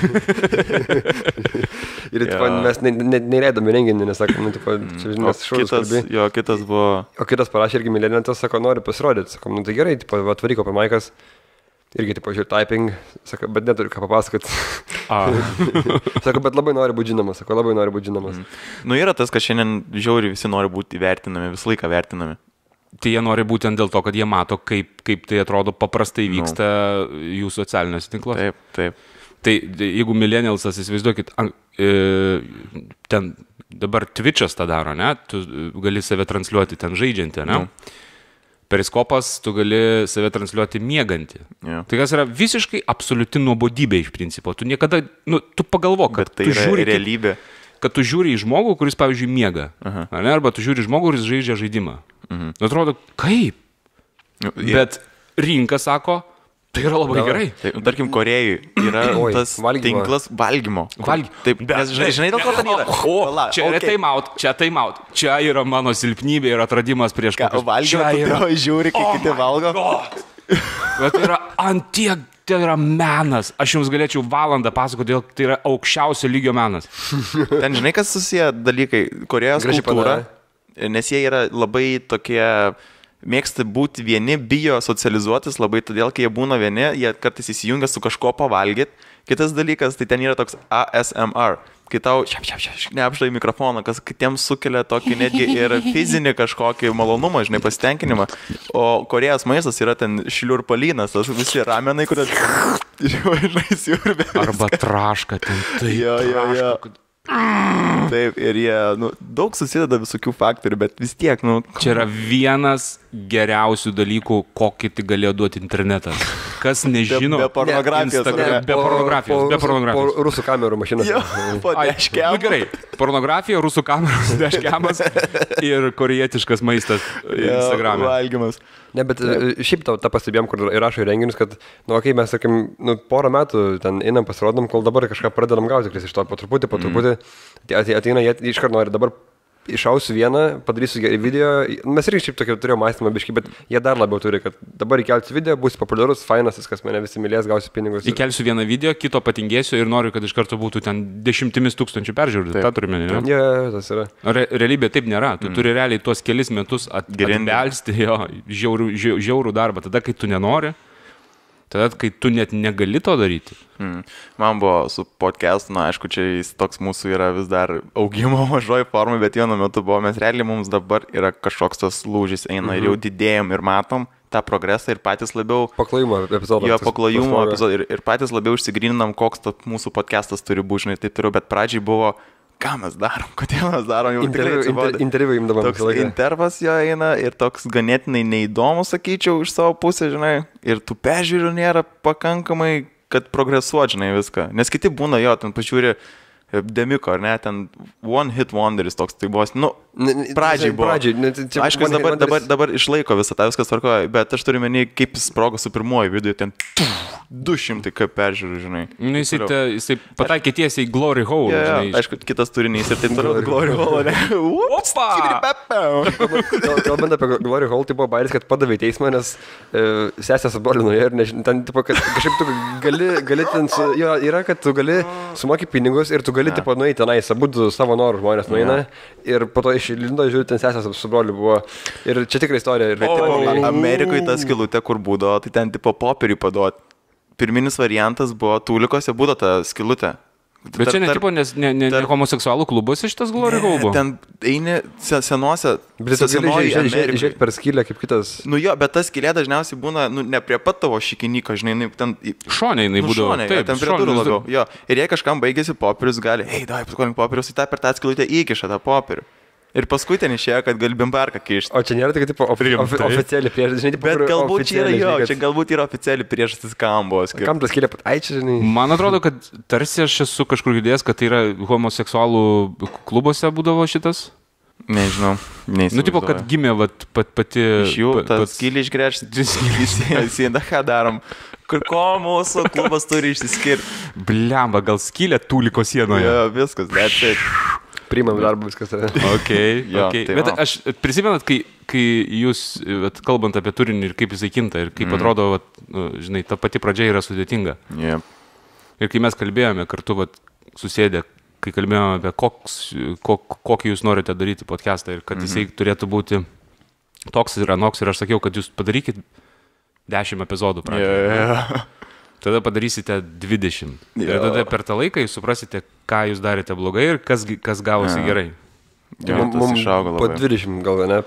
Ir mes neįleidome renginį, nes sakom, čia žinės šaudus kalbė. Jo, kitas buvo... O kitas parašė irgi mileniantas, sako, nori pasirodyti. Sakom, tai gerai, atvaryk open mic'as. Irgi, žiūri typing, sako, bet neturiu ką papasakoti. Sako, bet labai nori būti žinomas. Sako, labai nori būti žinomas. Yra tas, kad šiandien žiauriai visi nori būti vertinami, visą laiką vertinami. Tai jie nori būtent dėl to, kad jie mato, kaip tai atrodo paprastai vyksta jų socialiniuose tinkluose. Taip. Tai jeigu millennialsas, įsivaizduokit, ten dabar Twitch'as tą daro, ne? Tu gali save transliuoti ten žaidžiantį, ne? Periskopas, tu gali save transliuoti miegantį. Tai kas yra visiškai absoliuti nuobodybė iš principo. Tu niekada, tu pagalvok, kad tai yra realybė. Kad tu žiūri į žmogų, kuris, pavyzdžiui, miega. Arba tu žiūri į žmogų, kuris žaidžia žaidimą. Atrodo, kaip? Bet rinka sako, tai yra labai gerai. Tarkim, Korėjui yra tas tinklas valgymo. Taip, nes žinai, dėl ko ten yra? Čia time out. Čia yra mano silpnybė ir atradimas prieš kokius. Valgymo, tu žiūri, kai kiti valgo. Bet tai yra antiek. Tai yra menas. Aš jums galėčiau valandą pasakoti, dėl tai yra aukščiausio lygio menas. Ten žinai, kas susiję dalykai. Korėjos kultūra, nes jie yra labai tokie, mėgsta būti vieni, bijo socializuotis labai, todėl, kai jie būna vieni, jie kartais įsijungia su kažko pavalgyti. Kitas dalykas, tai ten yra toks ASMR. Kai tau neapštai mikrofoną, kas kitiems sukelia tokį netgi ir fizinį kažkokį malonumą, žinai, pasitenkinimą. O Korėjos maistas yra ten šliurpalynas, tas visi ramenai, kur žinai, siurbė. Arba traška ten. Jo. Taip, ir jie, daug susideda visokių faktorių, bet vis tiek, Čia yra vienas geriausių dalykų, kokį tik galėjo duoti internetas. kas nežino. Be pornografijos. Be pornografijos. Po rusų kamerų mašinos. Gerai. Pornografija, rusų kameros, deškiamas ir korejietiškas maistas Instagram'e. Valgymas. Ne, bet šiaip tą pastebėjom, kur įrašo į renginius, kad, mes, sakim, porą metų ten einam pasirodom, kol dabar kažką pradedam gauti, iš to po truputį, ateina, jie iškart nori dabar išausiu vieną, padarysiu video, mes irgi šiaip tokio turėjome mąstymą biškį, bet jie dar labiau turi, kad dabar įkelsiu video, bus populiarus, fainas, viskas, mane visi mylės, gausiu pinigus. Įkelsiu vieną video, kito patingėsiu ir noriu, kad iš karto būtų ten 10 000 peržiūrų. Ta turime, ne? Tas yra. Realybė taip nėra. Tu turi realiai tuos kelis metus atbelsti žiaurų darbą, tada, kai tu nenori. Tada, kai tu net negali to daryti. Man buvo su podcastu, aišku, čia jis toks mūsų yra vis dar augimo mažoji formai, bet vienu metu buvo, mes realiai mums dabar yra kažkoks tas lūžis eina ir jau didėjom ir matom tą progresą ir patys labiau... Paklojimo epizodą. Jo, paklojimo epizodą ir patys labiau išsigryninam, koks mūsų podcastas turi būti, žinai, taip turiu, bet pradžiai buvo... Ką mes darom, kodėl mes darom, jau interviu imdavom. Toks intervas jo eina ir toks ganėtinai neįdomus, sakyčiau, iš savo pusės, žinai, ir tų peržiūrų nėra pakankamai, kad progresuot, žinai, viską. Nes kiti būna jo, ten pažiūrė Demiko, ar ne, ten One Hit Wonderis toks, tai buvo, pradžiai buvo. Aišku, dabar išlaiko visą tą, viskas tvarkoja, bet aš turiu menį, kaip jis sprogo su pirmoji video, ten 200 kaip peržiūrų, žinai. Jisai pataikė tiesiai Glory Hole, žinai. Aišku, kitas turinys ir taip toliau Glory Hole, ne? Opa! Kalbant apie Glory Hole, tai buvo bairis, kad padavė teismą, nes sesė su broliu nuėjo ir ten, kažkaip tu gali ten, yra, kad tu gali sumokyti pinigus ir tu gali nueiti tenais, abudu savo norų žmonės nueina ir po to išlindo, žiūrėjau, ten sesės su broliu buvo. Ir čia tikrai istorija. Amerikoje ta skilutė, kur būdavo, tai ten tipo popierį paduot. Pirminis variantas buvo Tūlikose, būdavo ta skilutė. Bet čia ne homoseksualų klubuose šitas Glory Hole buvo? Ten eini senuose. Žiūrėk per skylę kaip kitas. Nu jo, bet ta skylė dažniausiai būna, ne prie pat tavo šikinyko, žinai, ten... Šonė jinai būdavo. Šonė, ten prie durų labiau. Jo, ir jei kažkam baigėsi popierius, gali, davai, paskolink popierius, į tą per tą skilutę įkiša tą popierių. Ir paskui ten išėjo, kad gali bimbarką kišti. O čia nėra tik oficiali priežastis. Bet galbūt čia yra jo, čia galbūt yra oficiali priežastis, kam buvo skirta. Kam tas skylė pat, čia žinai. Man atrodo, kad tarsi aš esu kažkur girdėjęs, kad tai yra homoseksualų klubuose būdavo šitas. Nežinau, neįsivaizduoju. Tipo, kad gimė pati... Iš jų, tas skylį išgręžti, ką darom. Ko mūsų klubas turi išsiskirti? Blemba, gal skylė Tūliko sienoje. Jo, viskas, that's it. Priimam darbą, viskas. Okay. Bet aš prisimenat, kai jūs, kalbant apie turinį ir kaip jisai kinta ir kaip atrodo, žinai, ta pati pradžia yra sudėtinga. Yeah. Ir kai mes kalbėjome kartu, susėdę, kai kalbėjome apie kokį jūs norite daryti podcastą ir kad jisai turėtų būti toks ir anoks ir aš sakiau, kad jūs padarykit 10 epizodų pradžioje. Yeah. Tada padarysite 20. Ir tada per tą laiką jūs suprasite, ką jūs darėte blogai ir kas gavosi gerai. Mums po 20 gal, ne,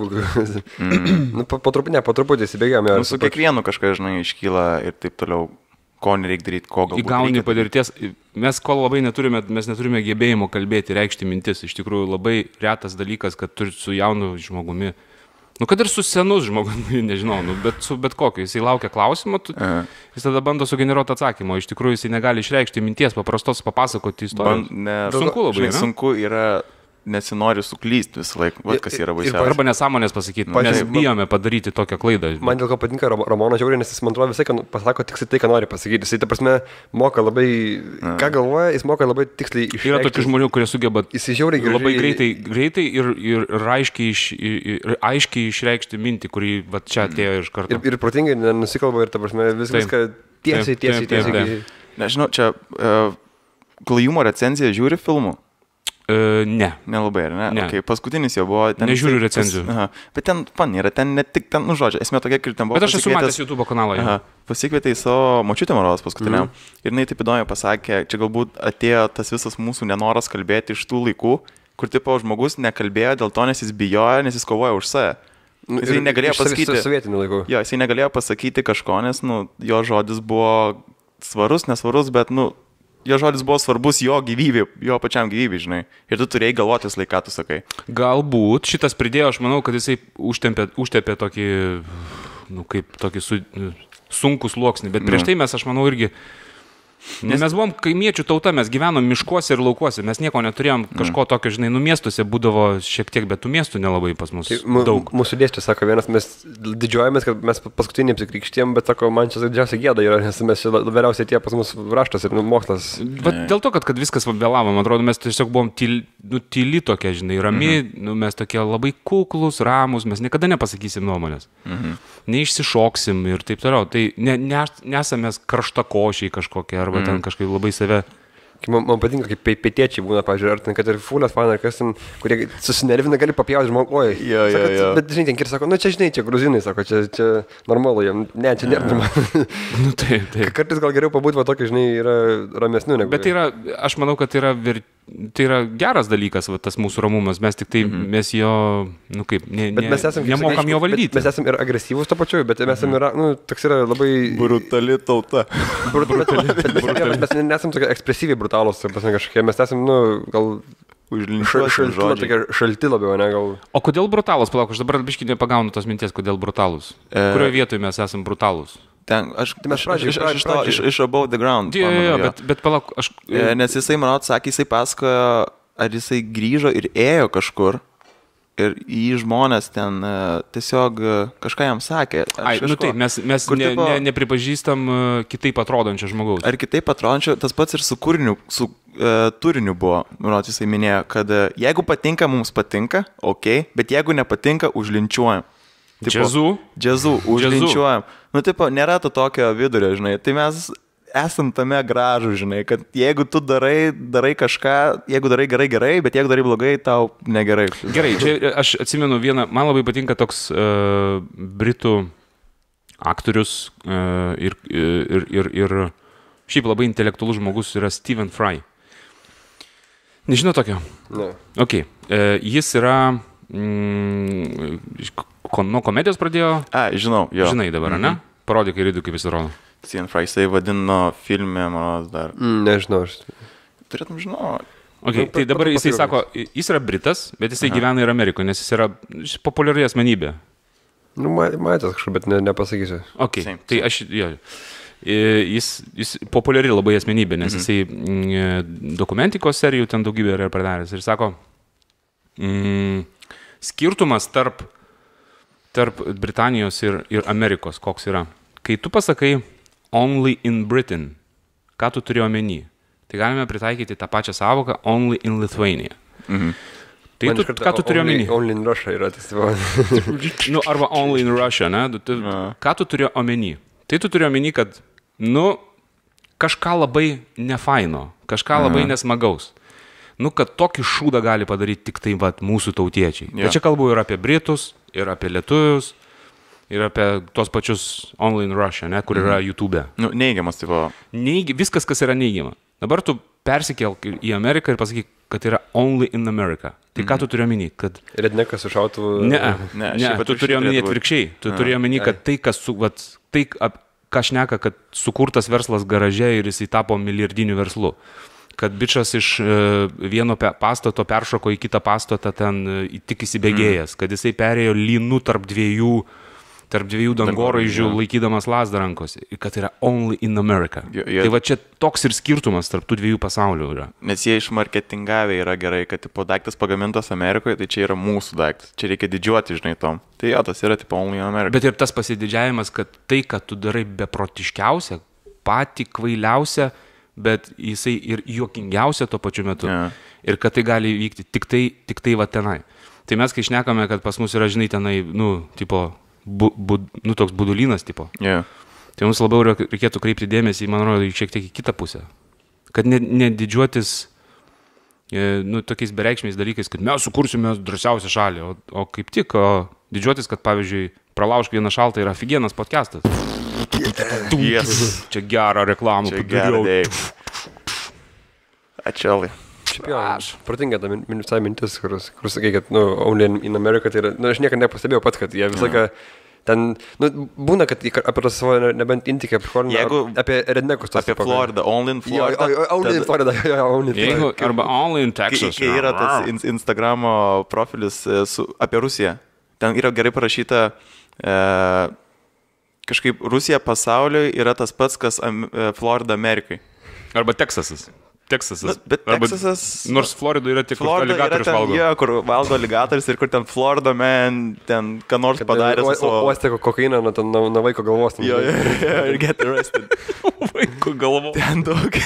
5. Po truputį įsibėgėme. Su kiekvienu kažką, žinai, iškyla ir taip toliau, ko nereikia daryti, ko galbūt. Įgauni patirties. Mes ko labai neturime gebėjimo kalbėti, reikšti mintis. Iš tikrųjų labai retas dalykas, kad turi su jaunu žmogumi. Kad ir su senus žmogumi, nežinau, bet kokiu. Jisai laukia klausimo, jis tada bando sugeneruoti atsakymą. Iš tikrųjų, jisai negali išreikšti minties, paprastos papasakoti istoriją. Sunku labai, ne? Sunku yra, nesinori suklysti visą laiką, kas yra baisiausia. Arba nesąmonės pasakyti, nes bijome padaryti tokią klaidą. Man dėl ko patinka Ramonas žiauriai, nes jis man atrodo visai pasako tiksliai tai, ką nori pasakyti. Jisai, ta prasme, moka labai, ką galvoja, jis moka labai tiksliai išreikšti. Yra tokių žmonių, kurie sugeba labai greitai ir aiškiai išreikšti mintį, kurį čia atėjo iš karto. Ir protingai nenusikalba ir, ta prasme, viską tiesiai. Nežinau, čia Klajumo recenzija žiūri filmų? Ne. Nelabai, ar ne? Okay, paskutinis jau buvo... Nežiūriu recenzijų. Bet ten yra, ten ne tik ten, žodžiu, esmė tokia, kur ten buvo... Bet aš esu matęs YouTube kanalą. Pasikvietė į savo močiutę Maros paskutinę. Ir jinai taip įdomiai pasakė, čia galbūt atėjo tas visas mūsų nenoras kalbėti iš tų laikų, kur tipo žmogus nekalbėjo dėl to, nes jis bijojo, nes jis kovojo už save. Jisai negalėjo pasakyti... Sovietinių laikų. Jo, jisai negalėjo pasakyti kažko, nes, jo žodis buvo svarus, nesvarus, bet, jo žodis buvo svarbus jo gyvybė, jo pačiam gyvybė, žinai. Ir tu turėjai galvoti visą laiką, tu sakai. Galbūt šitas pridėjo, aš manau, kad jisai užtepė tokį, kaip tokį sunkų sluoksnį, bet prieš tai mes, aš manau, irgi nes mes buvom kaimiečių tauta, mes gyvenom miškuose ir laukuose, mes nieko neturėjom kažko tokio, žinai, miestuose būdavo šiek tiek, bet tų miestų nelabai pas mus daug. Mūsų dėstytojas sako, vienas mes didžiuojamės, kad mes paskutinį apsikrikštėm, bet sako, man čia didžiausia gėda yra, nes mes čia vėliausiai tie pas mus raštas ir mokslas. Bet dėl to, kad viskas vėlavo, man atrodo, mes tiesiog buvom tyli tokie, žinai, rami, mes tokie labai kuklus, ramus, mes niekada nepasakysim nuomonės. Neišsišoksim ir taip toliau. Tai nesame karštakošiai kažkokie arba ten kažkaip labai save. Man patinka, kaip pietiečiai būna, pavyzdžiui, ar ten, kad ir fulės fanai, ar kas ten, kurie susinervina, gali papjauti žmogų, oi. Bet, žinai, ten kiri sako, nu čia, žinai, čia gruzinai, sako, čia normalu, jam, ne, čia nėra normalu. Nu taip. Kartais gal geriau pabūti, va tokia, žinai, yra ramesnių negu. Bet tai yra, aš manau, kad tai yra geras dalykas, va, tas mūsų ramumas, mes tik tai, mes jo, nu kaip, nemokam jo valdyti. Mes esame ir agresyvūs to pačiu, bet mes esame, nu, toks yra labai... Brutali tauta. Bet mes nesame tokie ekspresyviai brutalūs, kažkokie, mes esame, nu, gal... Šalti labiau, ne, gal... O kodėl brutalūs, palauk, aš dabar biškį nepagaunu tos minties, kodėl brutalūs. Kurioje vietoje mes esame brutalūs? Ten, iš above the ground. Bet palauk, aš... Nes jisai, man atsakė, jisai pasakojo, ar jisai grįžo ir ėjo kažkur. Ir jį žmonės ten tiesiog kažką jam sakė. Nu taip, mes nepripažįstam kitaip atrodančio žmogaus. Ar kitaip atrodančio, tas pats ir su kūriniu, su turiniu buvo. Manot, jisai minėjo, kad jeigu patinka, mums patinka, ok, bet jeigu nepatinka, užlinčiuojam. Džiazu, užlinčiuojam. Nu, tipo, nėra to tokio vidurio, žinai. Tai mes esam tame gražu, žinai, kad jeigu tu darai kažką, jeigu darai gerai, bet jeigu darai blogai, tau negerai. Gerai, čia aš atsimenu vieną, man labai patinka toks britų aktorius ir šiaip labai intelektualus žmogus yra Stephen Fry. Nežinau tokio? Ne. Ok, jis yra nuo komedijos pradėjo. Žinau, jo. Žinai dabar, ne? Parodyk ir įdų, kaip jis atrodo. Stephen Fry, jisai vadino filme, man dar. Nežinau. Turėtum žinoti. Okay, tai dabar jisai sako, jis yra britas, bet jisai gyvena ir Amerikoje, nes jis yra populiari asmenybė. Nu, matęs kažkaip, bet nepasakysiu. Ok, tai aš, jo. Jis populiari labai asmenybė, nes jisai dokumentikos serijų ten daugybė yra padaręs. Ir sako, skirtumas tarp Britanijos ir Amerikos, koks yra. Kai tu pasakai only in Britain, ką tu turi omeny? Tai galime pritaikyti tą pačią savoką only in Lithuania. Tai ką tu turi omeny? Only in Russia yra tas. Nu, arba only in Russia, ne? Ką tu turi omeny? Tai tu turi omeny, kad, nu, kažką labai nefaino, kažką labai nesmagaus. Nu, kad tokį šūdą gali padaryti tik tai vat, mūsų tautiečiai. Bet čia kalbu ir apie Britus, ir apie lietuvius, ir apie tos pačius Only in Russia, ne, kur yra YouTube. Nu, neigiamas, tipo. Viskas, kas yra neigiama. Dabar tu persikelk į Ameriką ir pasakyk, kad yra Only in America. Tai ką tu turi omeny? Kad... Rednekas sušautų... Ne, tu turi omeny atvirkščiai. Tu turi omeny, kad tai, ką šneka, kad sukurtas verslas garaže ir jisai tapo milijardiniu verslu. Kad bičas iš vieno pastato peršoko į kitą pastatą ten tik įsibėgėjęs, kad jisai perėjo lynu tarp dviejų dangoraižių laikydamas lazdą rankose, kad yra only in America. Tai va čia toks ir skirtumas tarp tų dviejų pasaulių yra. Nes jie išmarketingavę yra gerai, kad tipo daiktas pagamintas Amerikoje, tai čia yra mūsų daiktas. Čia reikia didžiuoti, žinai, tom. Tai jo, tas yra tipo only in America. Bet ir tas pasididžiavimas, kad tai, kad tu darai beprotiškiausia, pati kvailiausia, bet jisai ir juokingiausia tuo pačiu metu. Ir kad tai gali vykti tik tai va tenai. Tai mes, kai šnekame, kad pas mus yra, žinai, tenai, nu, tipo, toks budulynas, tipo. Tai mums labiau reikėtų kreipti dėmesį, man rodo, šiek tiek į kitą pusę. Kad nedidžiuotis, nu, tokiais bereikšmiais dalykais, kad mes sukursime drąsiausią šalį, o kaip tik, didžiuotis, kad, pavyzdžiui, Pralaužk vieną šaltą yra aфиgenas podcastas. Čia gerą reklamą padariau. Ačiū. Šiaip jo, protinga ta visai mintis, kur sakai, kad, nu, only in America, tai yra, nu, aš niekada nepastebėjau pats, kad jie visą laiką ten, nu, būna, kad apie tas savo nebent intikę, apie rednekus. Apie Floridą, only in Florida. Only in Florida, only in Florida. Arba only in Texas. Kai yra tas Instagramo profilis apie Rusiją, ten yra gerai parašyta, kažkaip Rusija pasauliui yra tas pats, kas Florida Amerikai. Arba Teksasas. Bet Teksasas... Nors Floridoje yra tik aligatorius valgo. Jo, kur valgo aligatorius ir kur ten Florida man, ten ką nors padarė su savo... Uostė kokainą nuo vaiko galvos. Jo, ir get arrested. Vaiko galvos. Ten daug.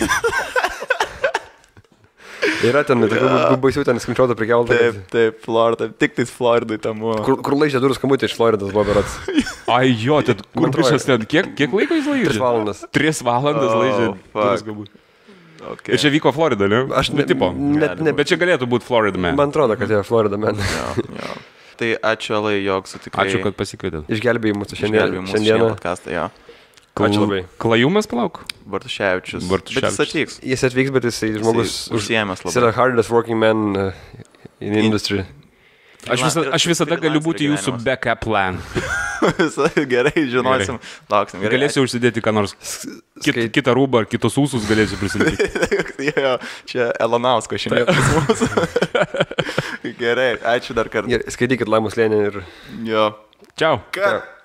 Yra ten, baisiau ten skrinčiuoto prikeltą. Taip, Florida, tik tais Floridai tam buvo. Kur laižė durų skambutį iš Floridos buvo berats. Ai jo, ten kur bišas ten, kiek laiko jis laižė? 3 valandas. 3 valandas laižė durų skambutį. Okay. Ir čia vyko Florida, ne? Aš tipo. Bet čia galėtų būti Florida man. Man atrodo, kad jie Florida man. Jo. Tai ačiū, Alai, jog sutikai. Ačiū, kad pasikvietėt. Išgelbėjai mūsų šiandieną podcastą, jo. Ačiū labai. Klajumas, palauk. Bartuševičius. Bet jis atvyks. Jis atvyks, bet jisai žmogus užsiėmęs labai. Jis yra hardest working man in industry. Aš visada galiu būti jūsų backup plan. Gerai, žinosim. Lauksim. Gerai. Galėsiu užsidėti ką nors kitą rūbą ar kitos ūsus galėsiu prisidėti. Jo, čia Elonausko šiandien pas mūsų. Gerai, ačiū dar kartą. Skaitykit Laimos Lėnį ir... Jo. Čiau. Ką?